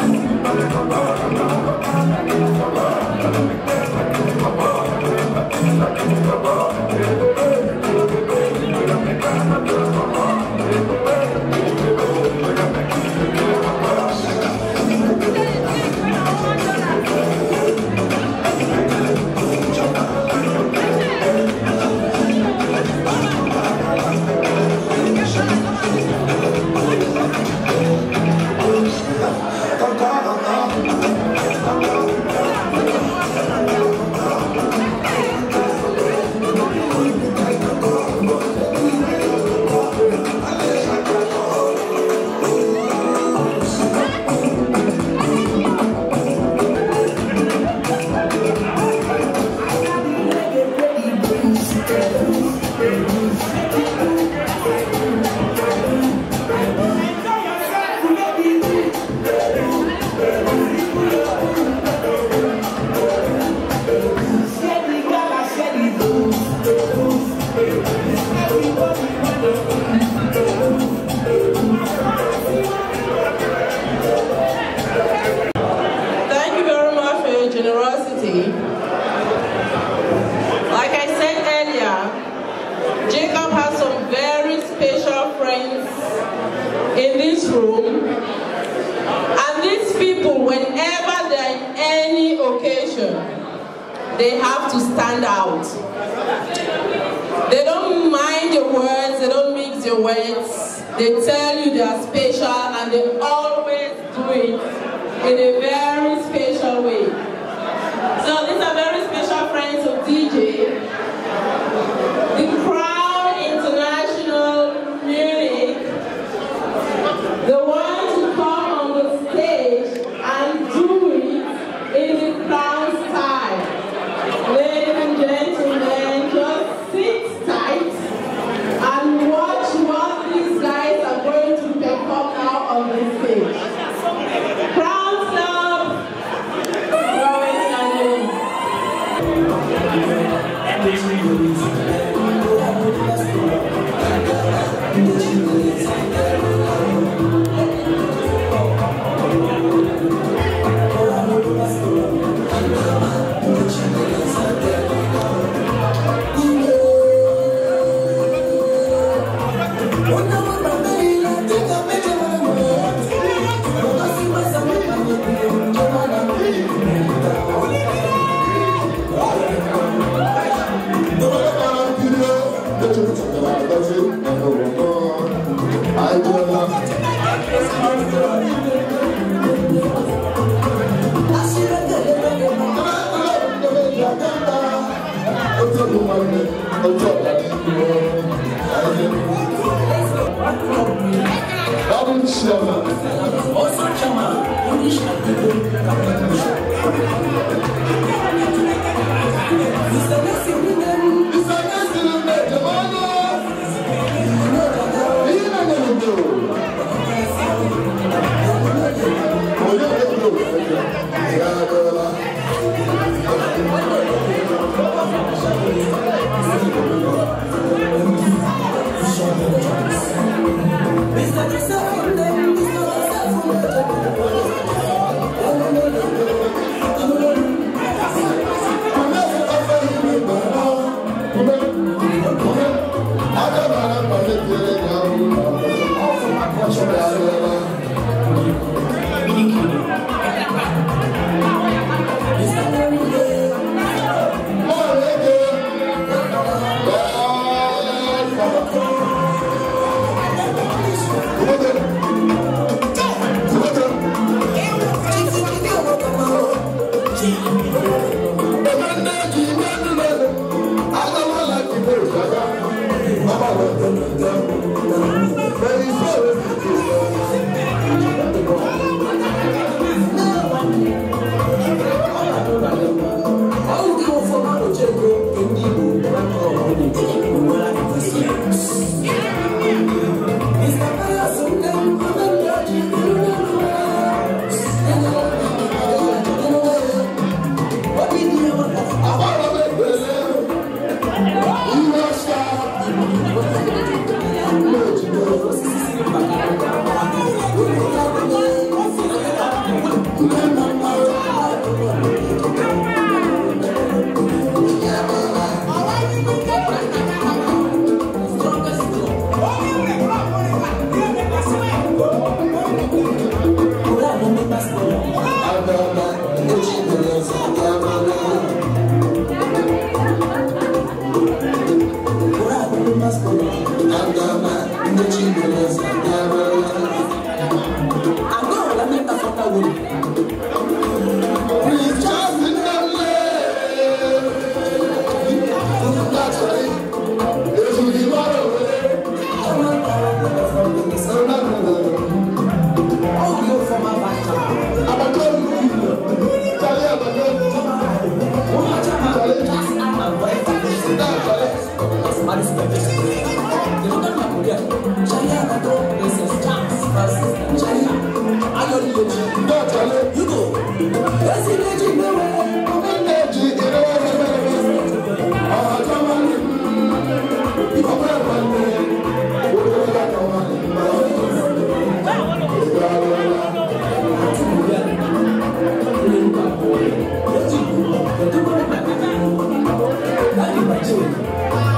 room. And these people, whenever there is any occasion, they have to stand out. They don't mind your words, they don't mix your words. They tell you they are special, and they always do it in a very special way. So these are very special friends of D J. The Crown International Munich, the ones who come on the stage and do it in the Crown style. Ladies and gentlemen, just sit tight and watch what these guys are going to perform now on the stage. Crown Club, Florence and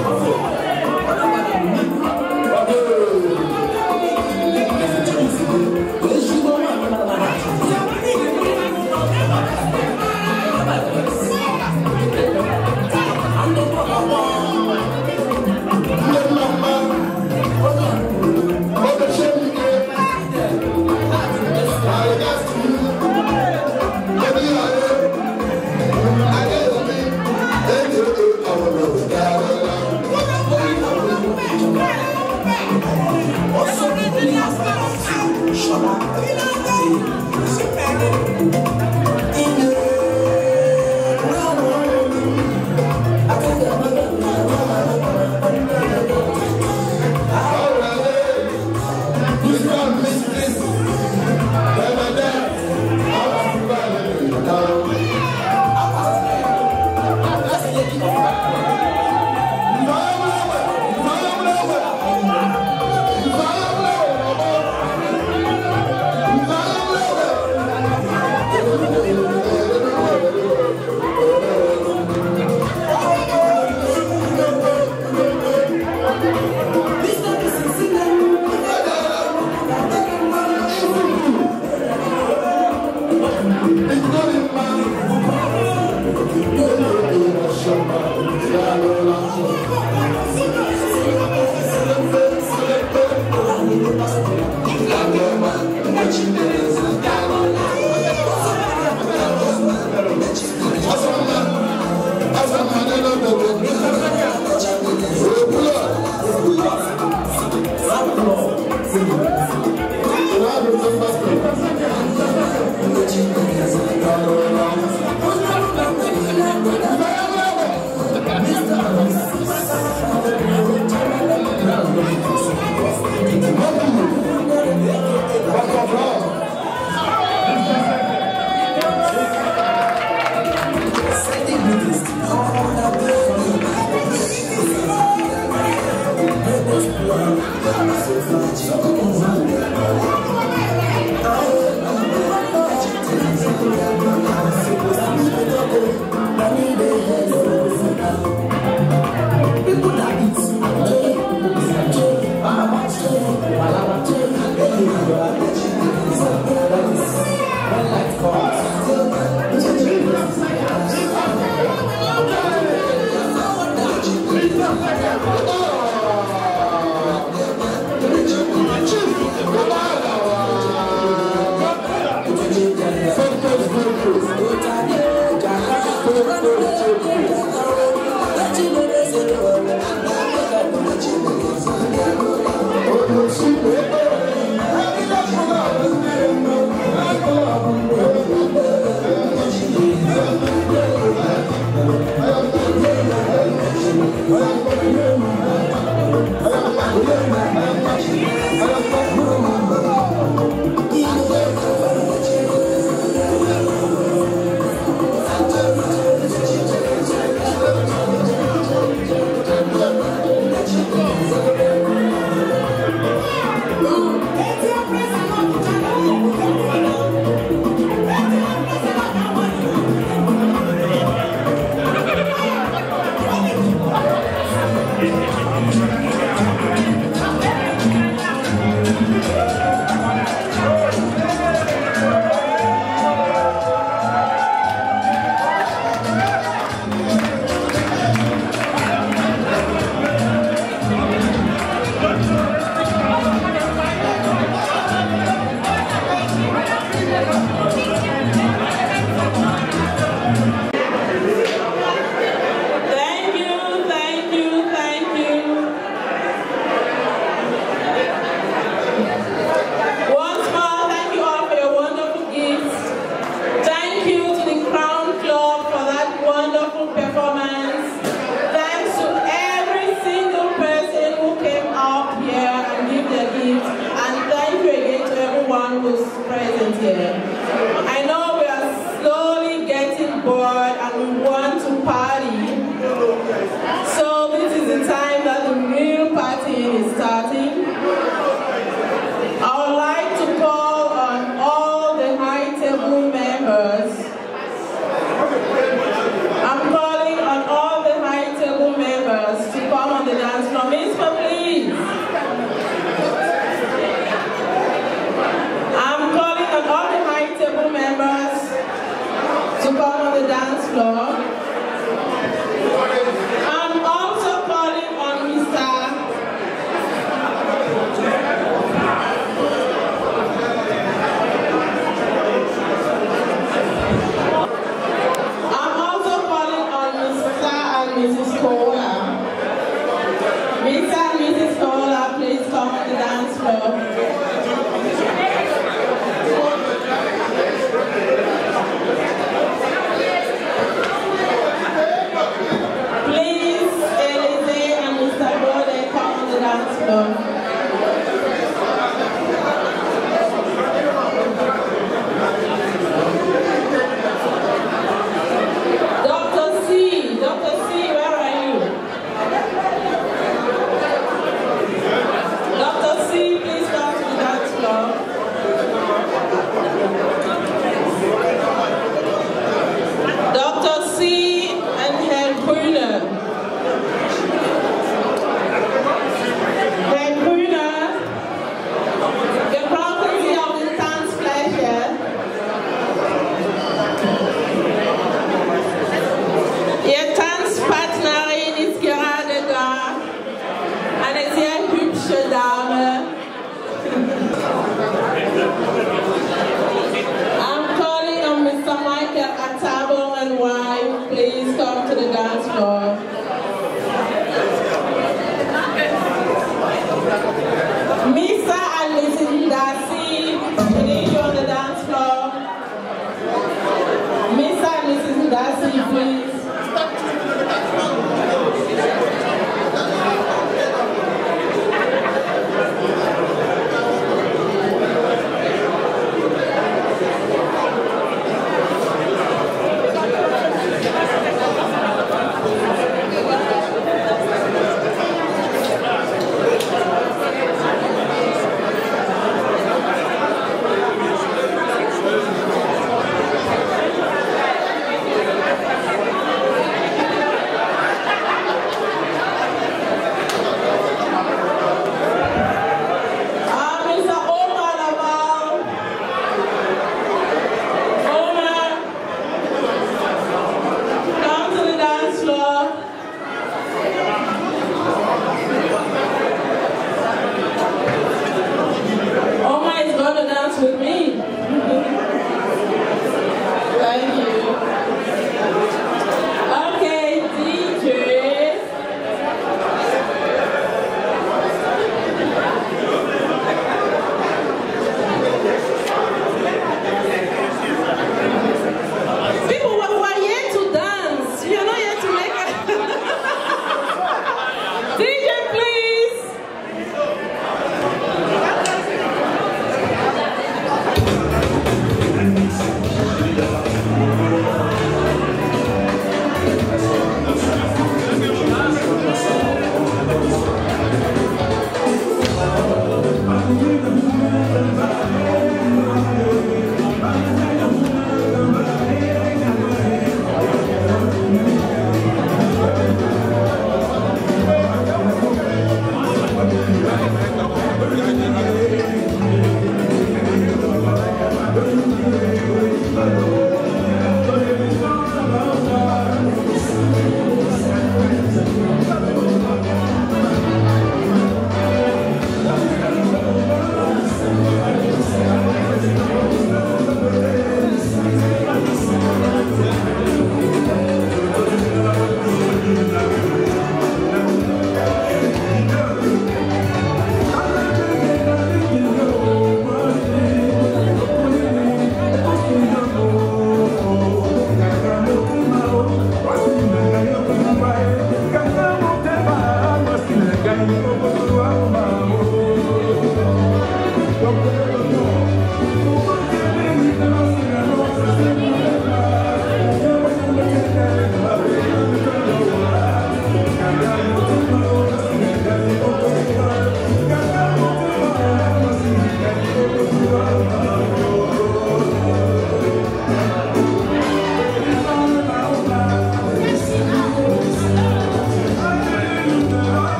Thank you. Table please.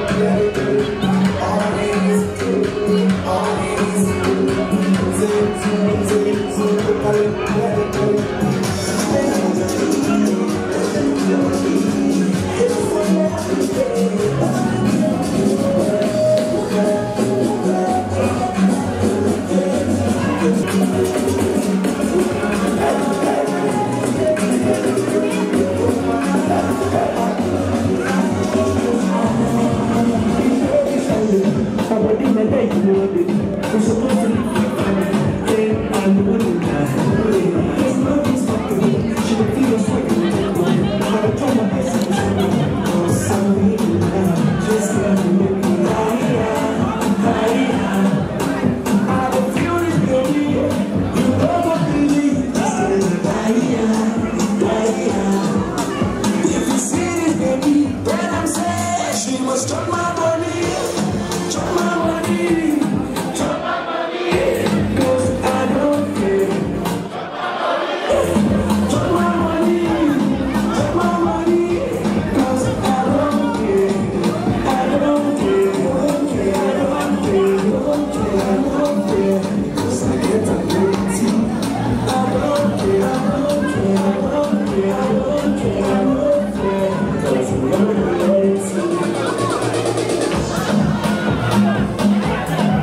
Thank you.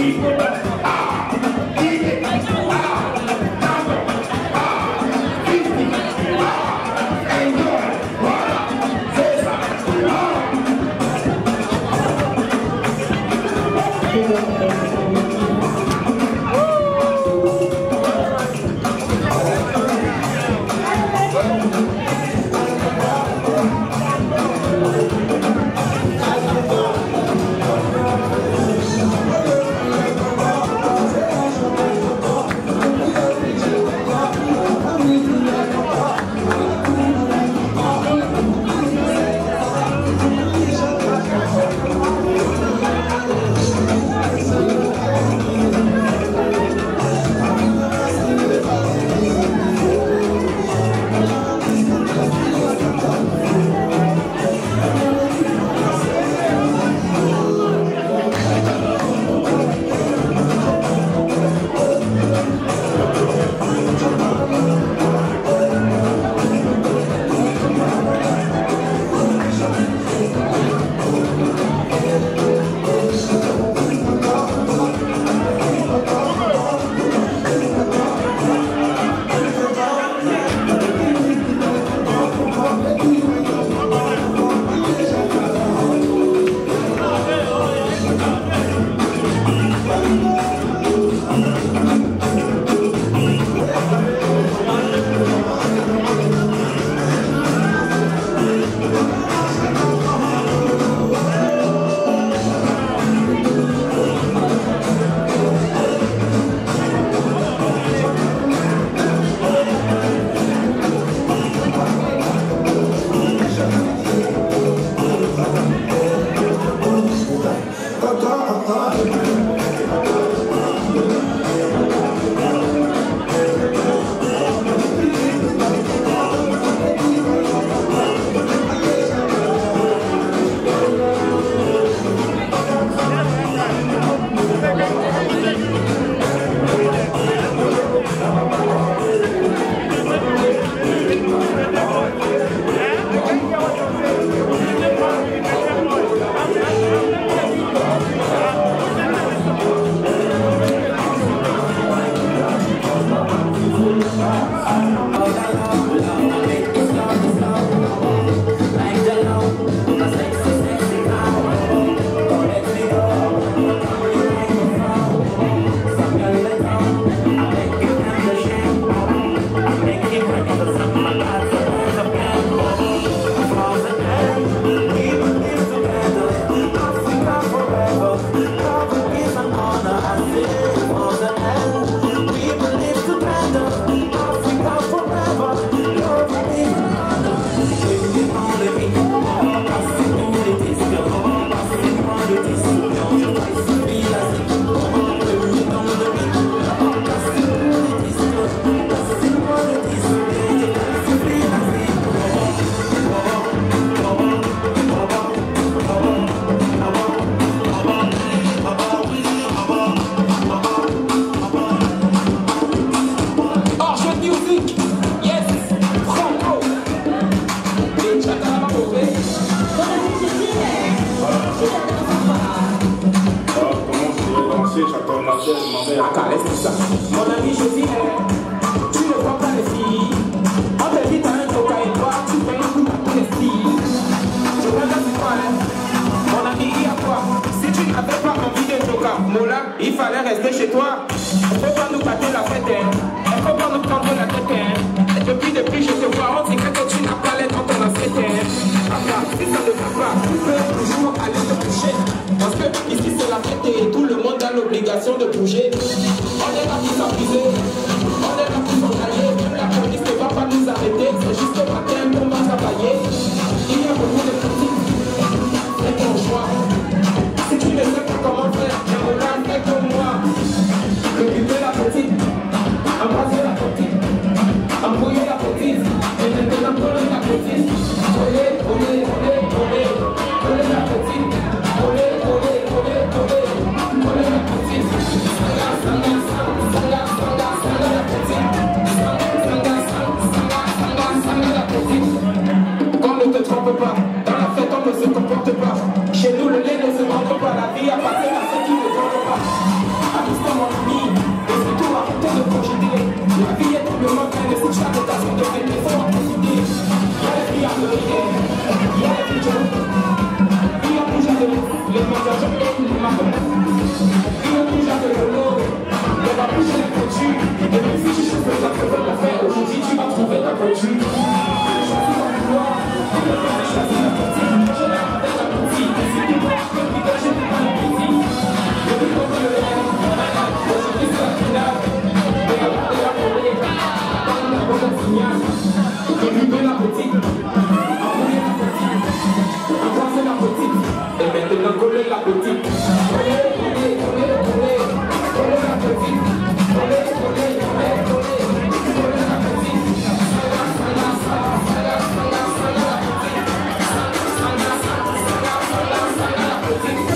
Mon ami, je dis, tu ne prends pas les filles. On te dit, t'as un coca et toi, tu fais un coup à tous les filles. Je regarde sur toi, hein. Mon ami, il y a quoi? Si tu n'avais pas envie de coca, Mola, il fallait rester chez toi. Il faut pas nous gâter la fête, hein. Il faut pas nous prendre la tête, hein. Et depuis, depuis, je te vois, on dirait que tu n'as pas l'air dans ton assiette, hein. Papa, si ça ne va pas, tu peux toujours aller te coucher. Parce que ici, c'est la fête et tout le monde a l'obligation de bouger. On est là pour s'amuser, on est là pour s'engager. La police ne va pas nous arrêter, c'est juste le matin qu'on va travailler. Il y a beaucoup de critiques, c'est ton choix. Si tu ne sais pas comment faire, regarde, fais comme moi. Récupérer la petite, embrasser la petite, embrouiller la petite, et maintenant coller la petite. Olé, olé, olé, olé, olé la petite, olé, olé, olé, olé, olé la petite. Sanga, sanga, sanga, sanga, sanga la petite. Sanga, sanga, sanga, sanga, sanga la petite. Qu'on ne te trompe pas, dans la fête. vêtu. Et même si tu chauffes la fête de la fête, aujourd'hui tu vas trouver ta voiture. Choisis ton pouvoir, tu peux pas choisir la petite. Je l'ai avec la petite, et si tu vois que tu peux, je n'ai pas la petite. Je veux pas que le l'air, aujourd'hui c'est la finale. Et la et la volée, dans la bonne signal. Je lui veux la petite, envoyer la petite, embrasser la petite, et maintenant coller la petite. Coller, coller, coller, coller, coller la petite. Coller, coller, coller, coller, coller la petite. Saga, saga, saga, saga, saga, la petite. Saga, saga, saga, saga, saga, la petite.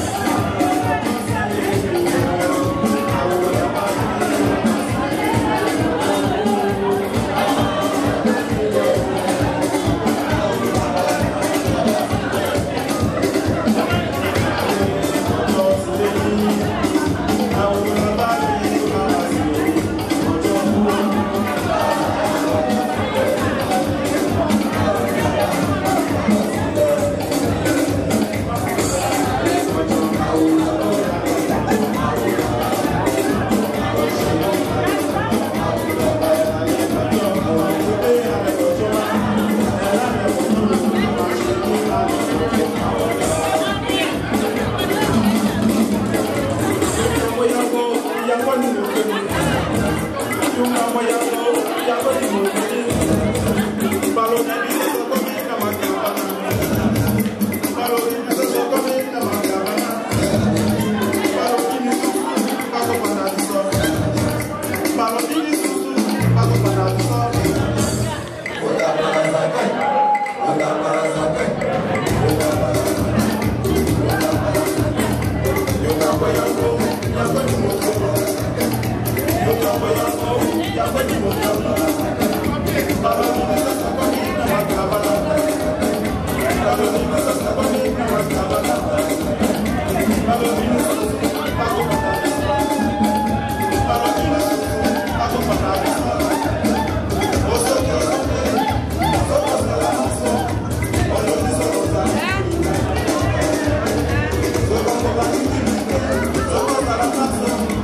Thank you.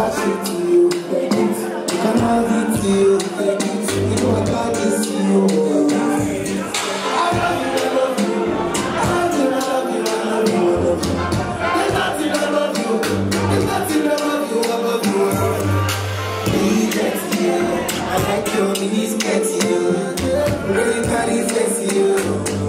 attach it to you, take it. You can have it to you, take it. You know I got this to you. I love you, I love you. I love you, I love you, I love you, I love you. There's nothing I love you. There's nothing I love you, I love you, I love you. Baby, that's you. I like your mini skirt, you. Really carry face, you.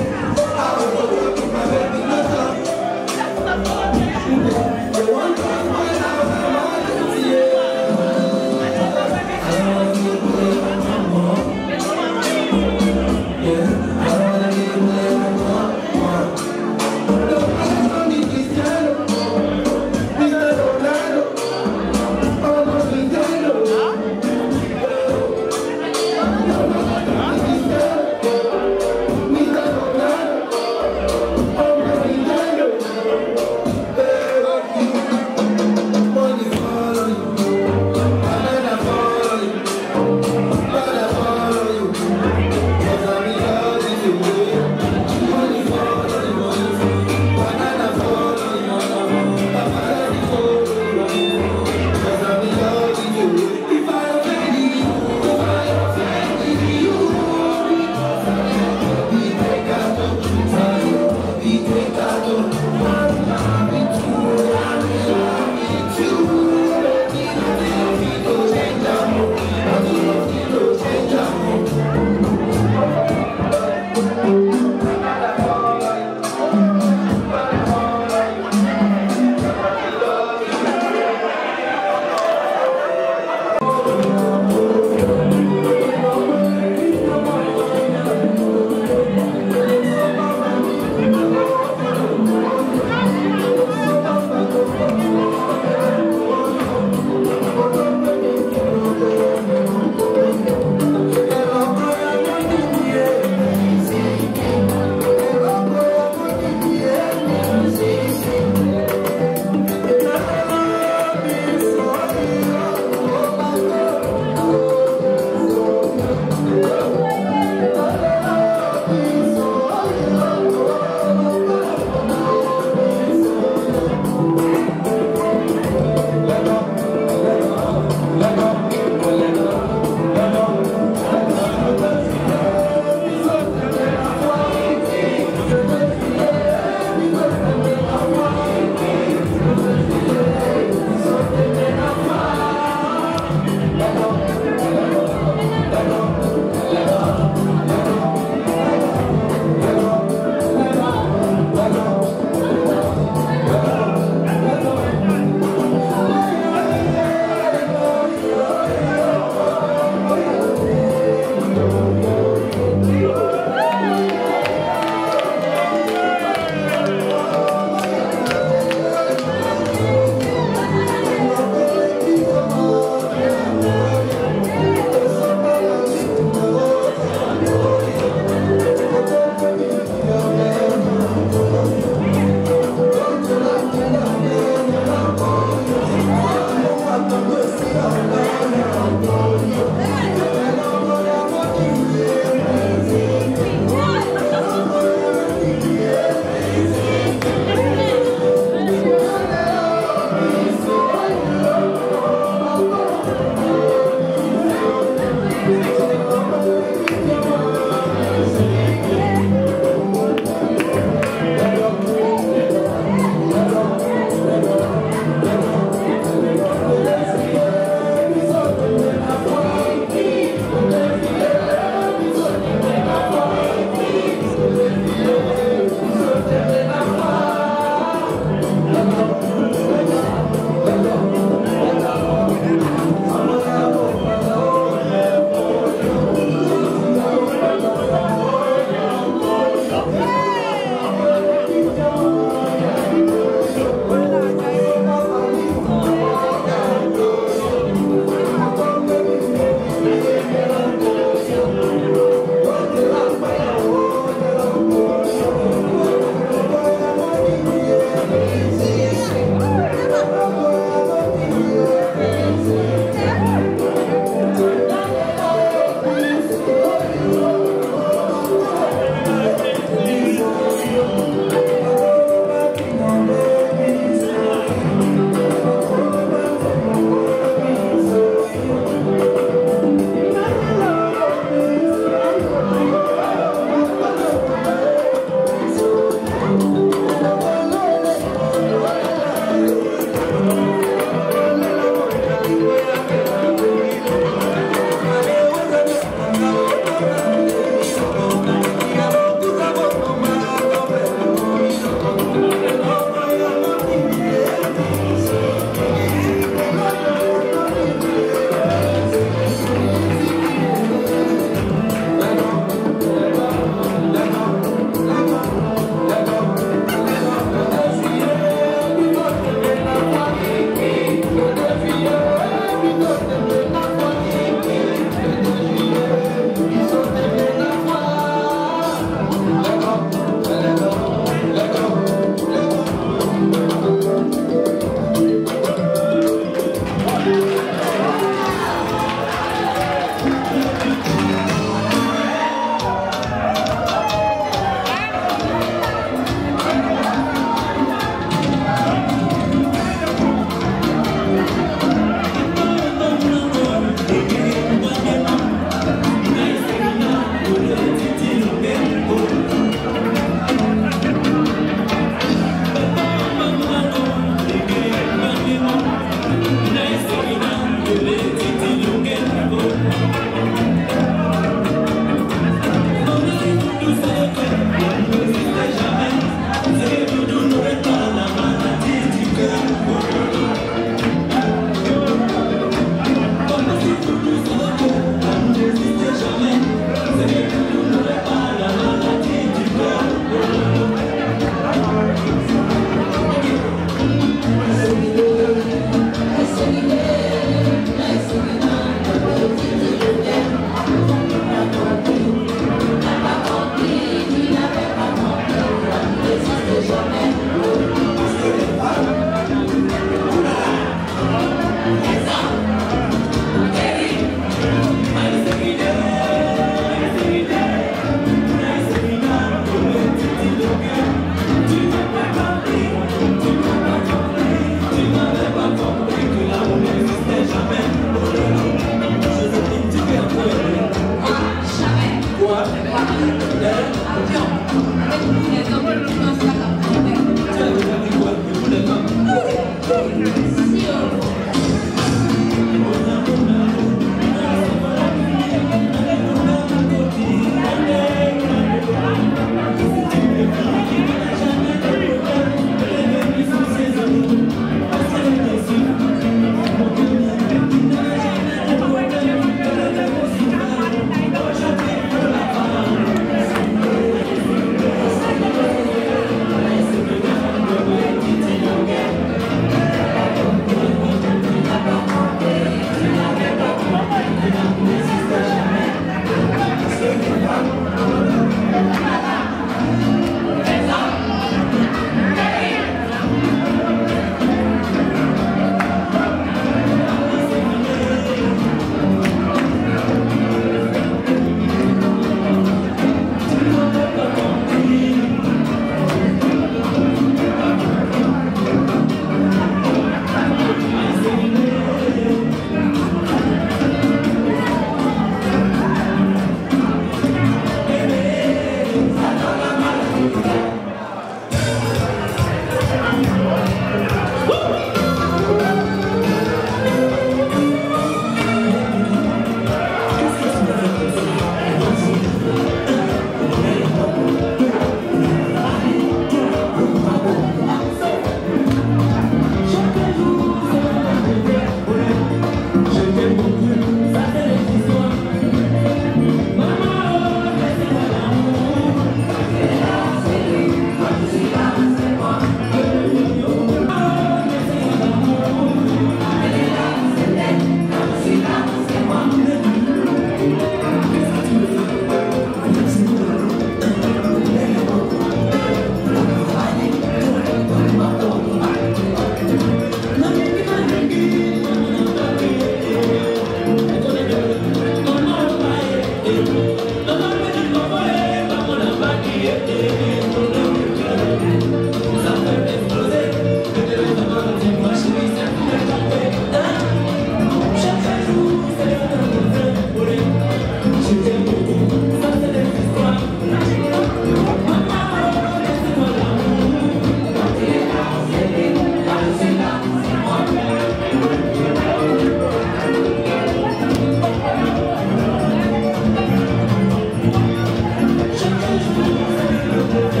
Chaque jour,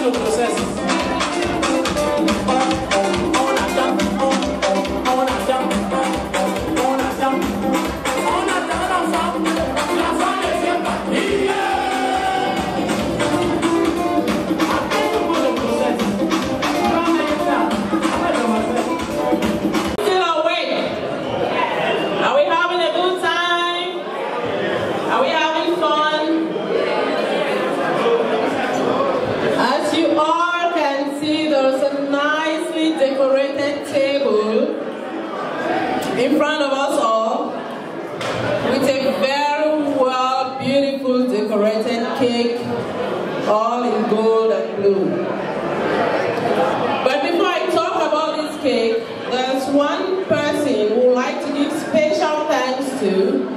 no process. In front of us all, with a very well, beautiful decorated cake, all in gold and blue. But before I talk about this cake, there's one person who would like to give special thanks to,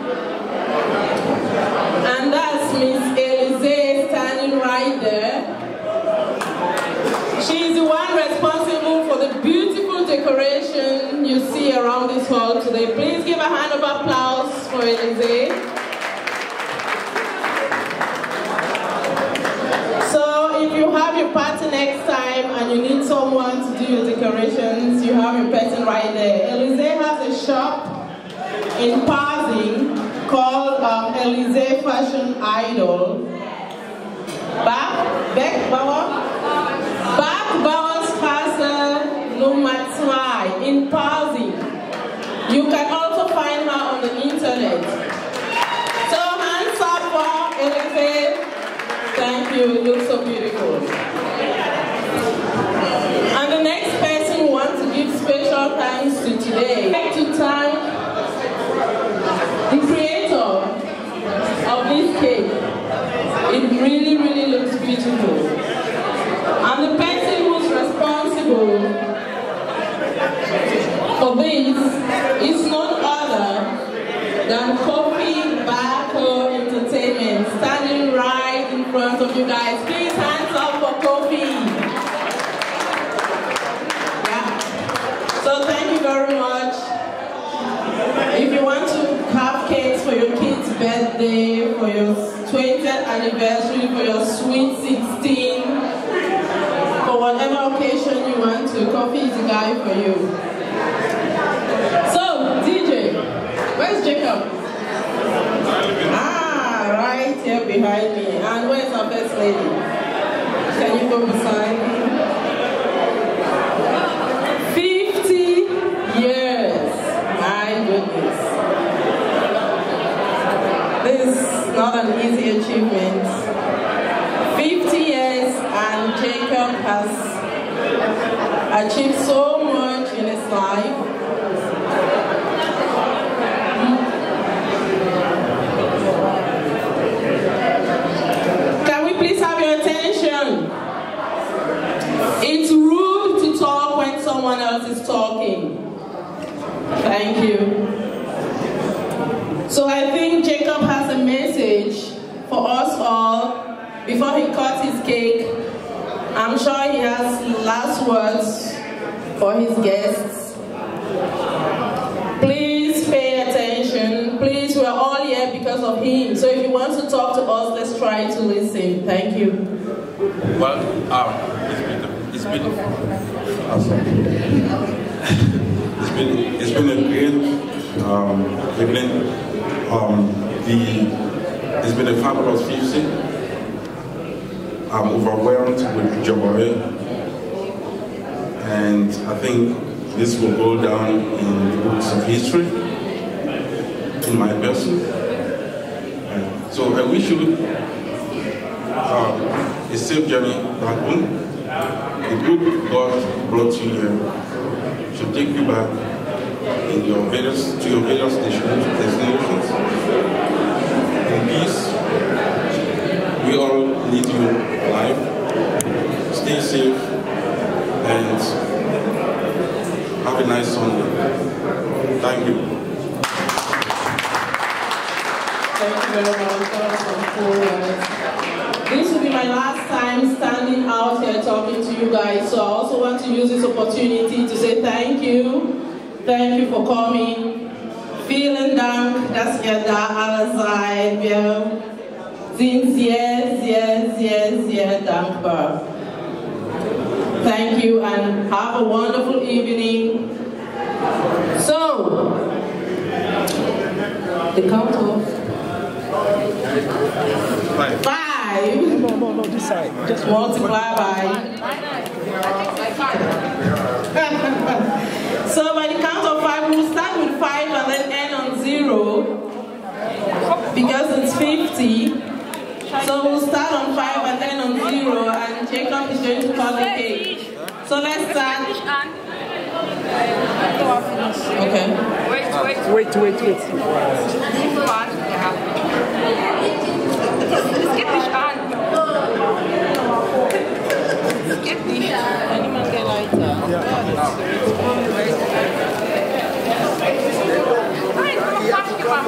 and that's Miss Elize standing right there. She is the one responsible for the beautiful decoration you see around this hall today. Please give a hand of applause for Elize. So if you have your party next time and you need someone to do your decorations, you have your person right there. Elize has a shop in Pasing called um, Elize Fashion Idol. Back, back, Bauer. Back Bauer's Castle number two in Pasing. You can also find her on the internet. So hands up for Elize. Thank you, it looks so beautiful. And the next person who wants to give special thanks to today, I'd like to thank the creator of this cake. It really, really looks beautiful. And the person who's responsible for this is none other than Kofi Bako Entertainment, standing right in front of you guys. Please hands up for Kofi. Yeah. So thank you very much. If you want to have cakes for your kid's birthday, for your twentieth anniversary, for your sweet sixteen, for whatever occasion you want to, Kofi is the guy for you. So, D J, where's Jacob? Ah, right here behind me. And where's our first lady? Can you go beside me? fifty years. My goodness. This is not an easy achievement. fifty years and Jacob has achieved so much in his life. Can we please have your attention? It's rude to talk when someone else is talking. Thank you. So I think Jacob has a message for us all. Before he cuts his cake, I'm sure he has last words for his guests. Please pay attention. Please, we're all here because of him. So if he wants to talk to us, let's try to listen. Thank you. Well, um, it's been, it's been, it's been, it's been a great um, evening. Um, the, it's been a fabulous fifty. I'm overwhelmed with joy, and I think this will go down in the books of history, in my person. And so I wish you uh, a safe journey back home. The good God brought you here should take you back in your various, to your various destinations. In peace, we all need you alive. Stay safe and have a nice Sunday. Thank you. Thank you very much. That was some cool words. This will be my last time standing out here talking to you guys, so I also want to use this opportunity to say thank you. Thank you for coming. Vielen Dank, dass ihr da alle seid. Wir sind sehr, sehr, sehr, sehr dankbar. Thank you and have a wonderful evening. So, the count of Five. five. No, no, no, this side. Just multiply by. So by the count of five, we'll start with five and then end on zero because it's fifty. So we'll start on five and then on zero, and Jacob is going to call the cake. So let's start. Okay. Wait, wait. Wait, wait, wait. Es geht nicht an. Es geht nicht. Niemand geht weiter. Nein, ich habe falsch gemacht.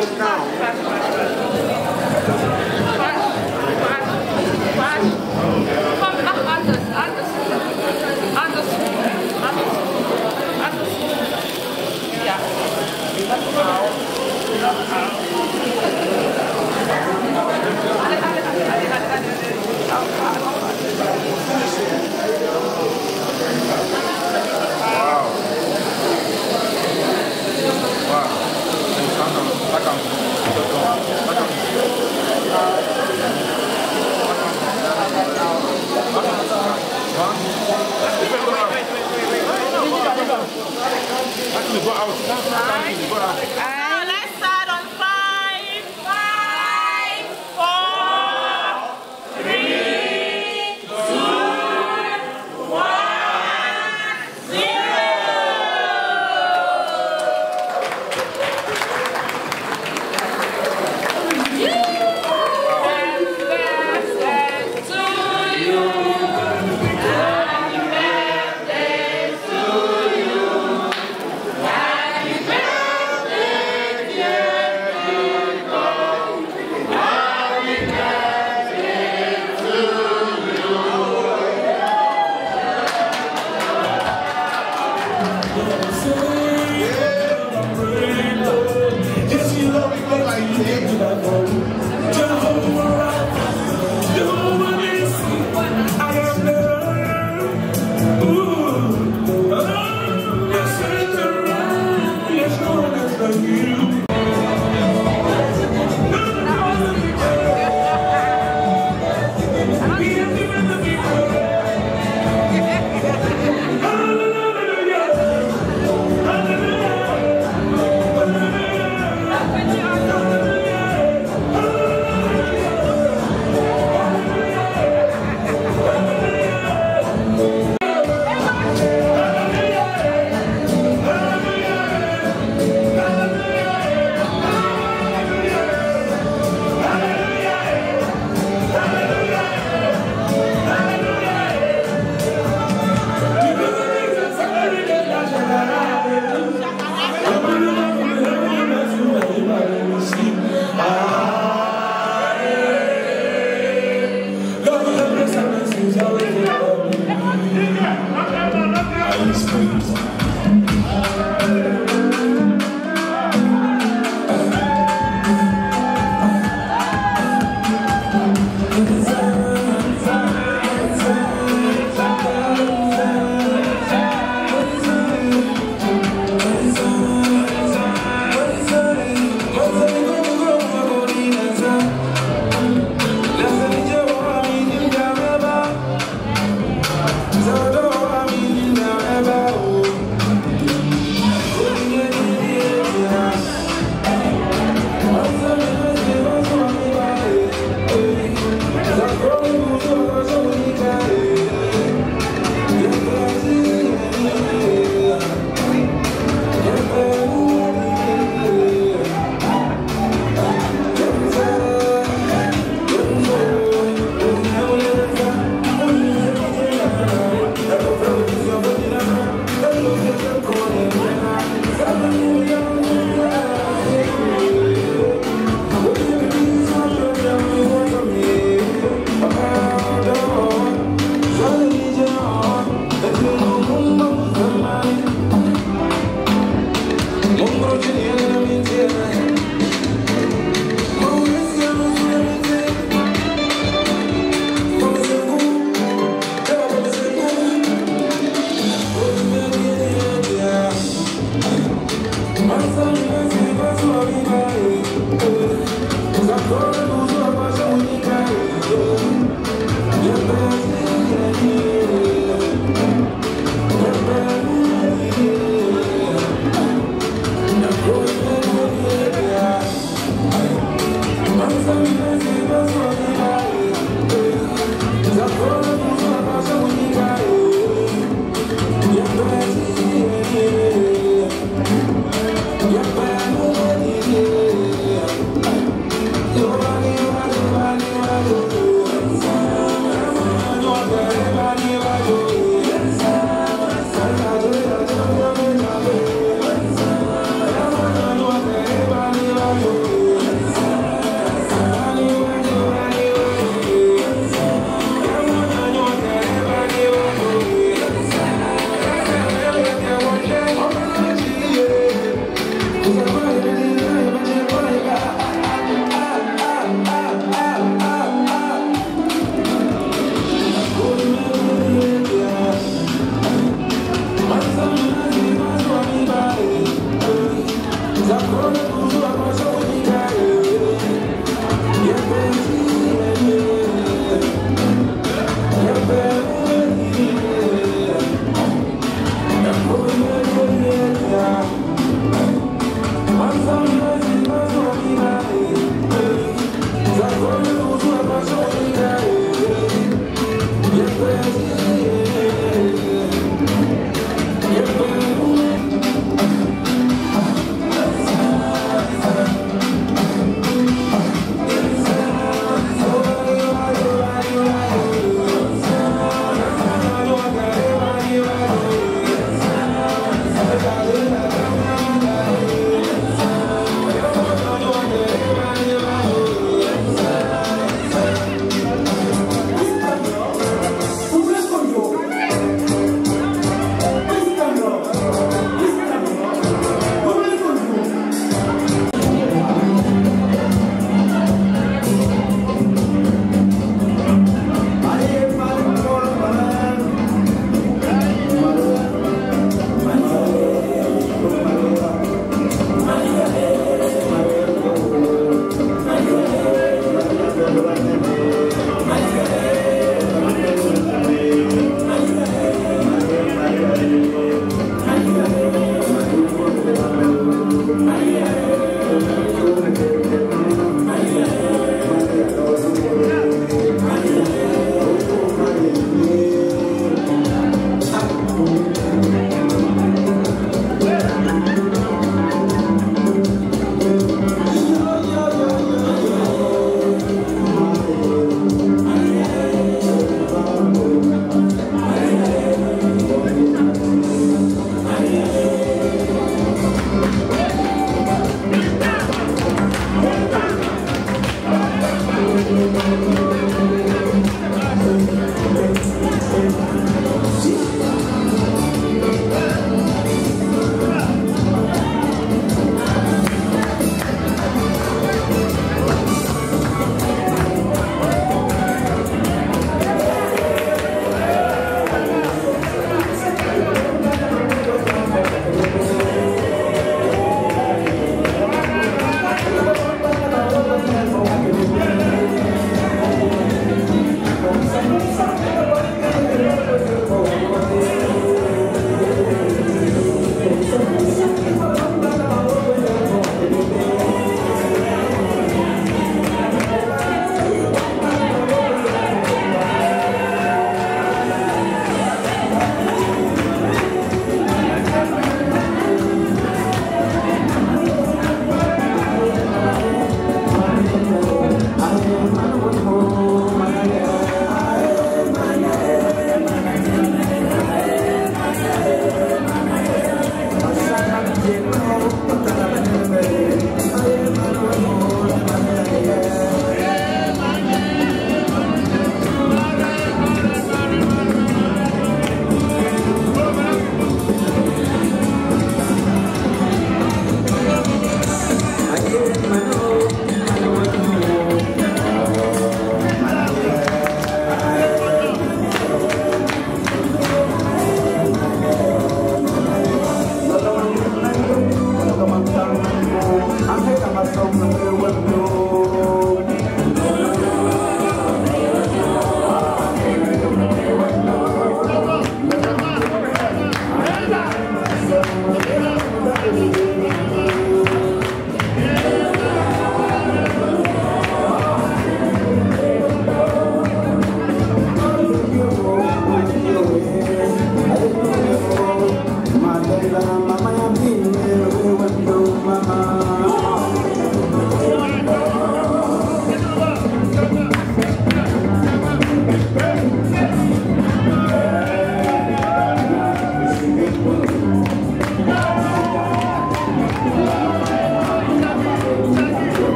Falsch. Komm, mach anders, anders. Anders. Anders. Anders. Ja. Uh, let's start on five, five, four, three, two, one, zero. Oh Who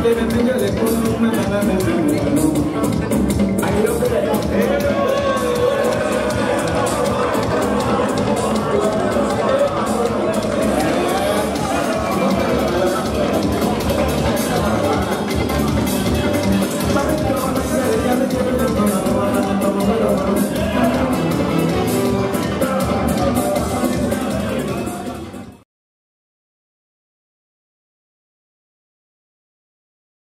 Thank you.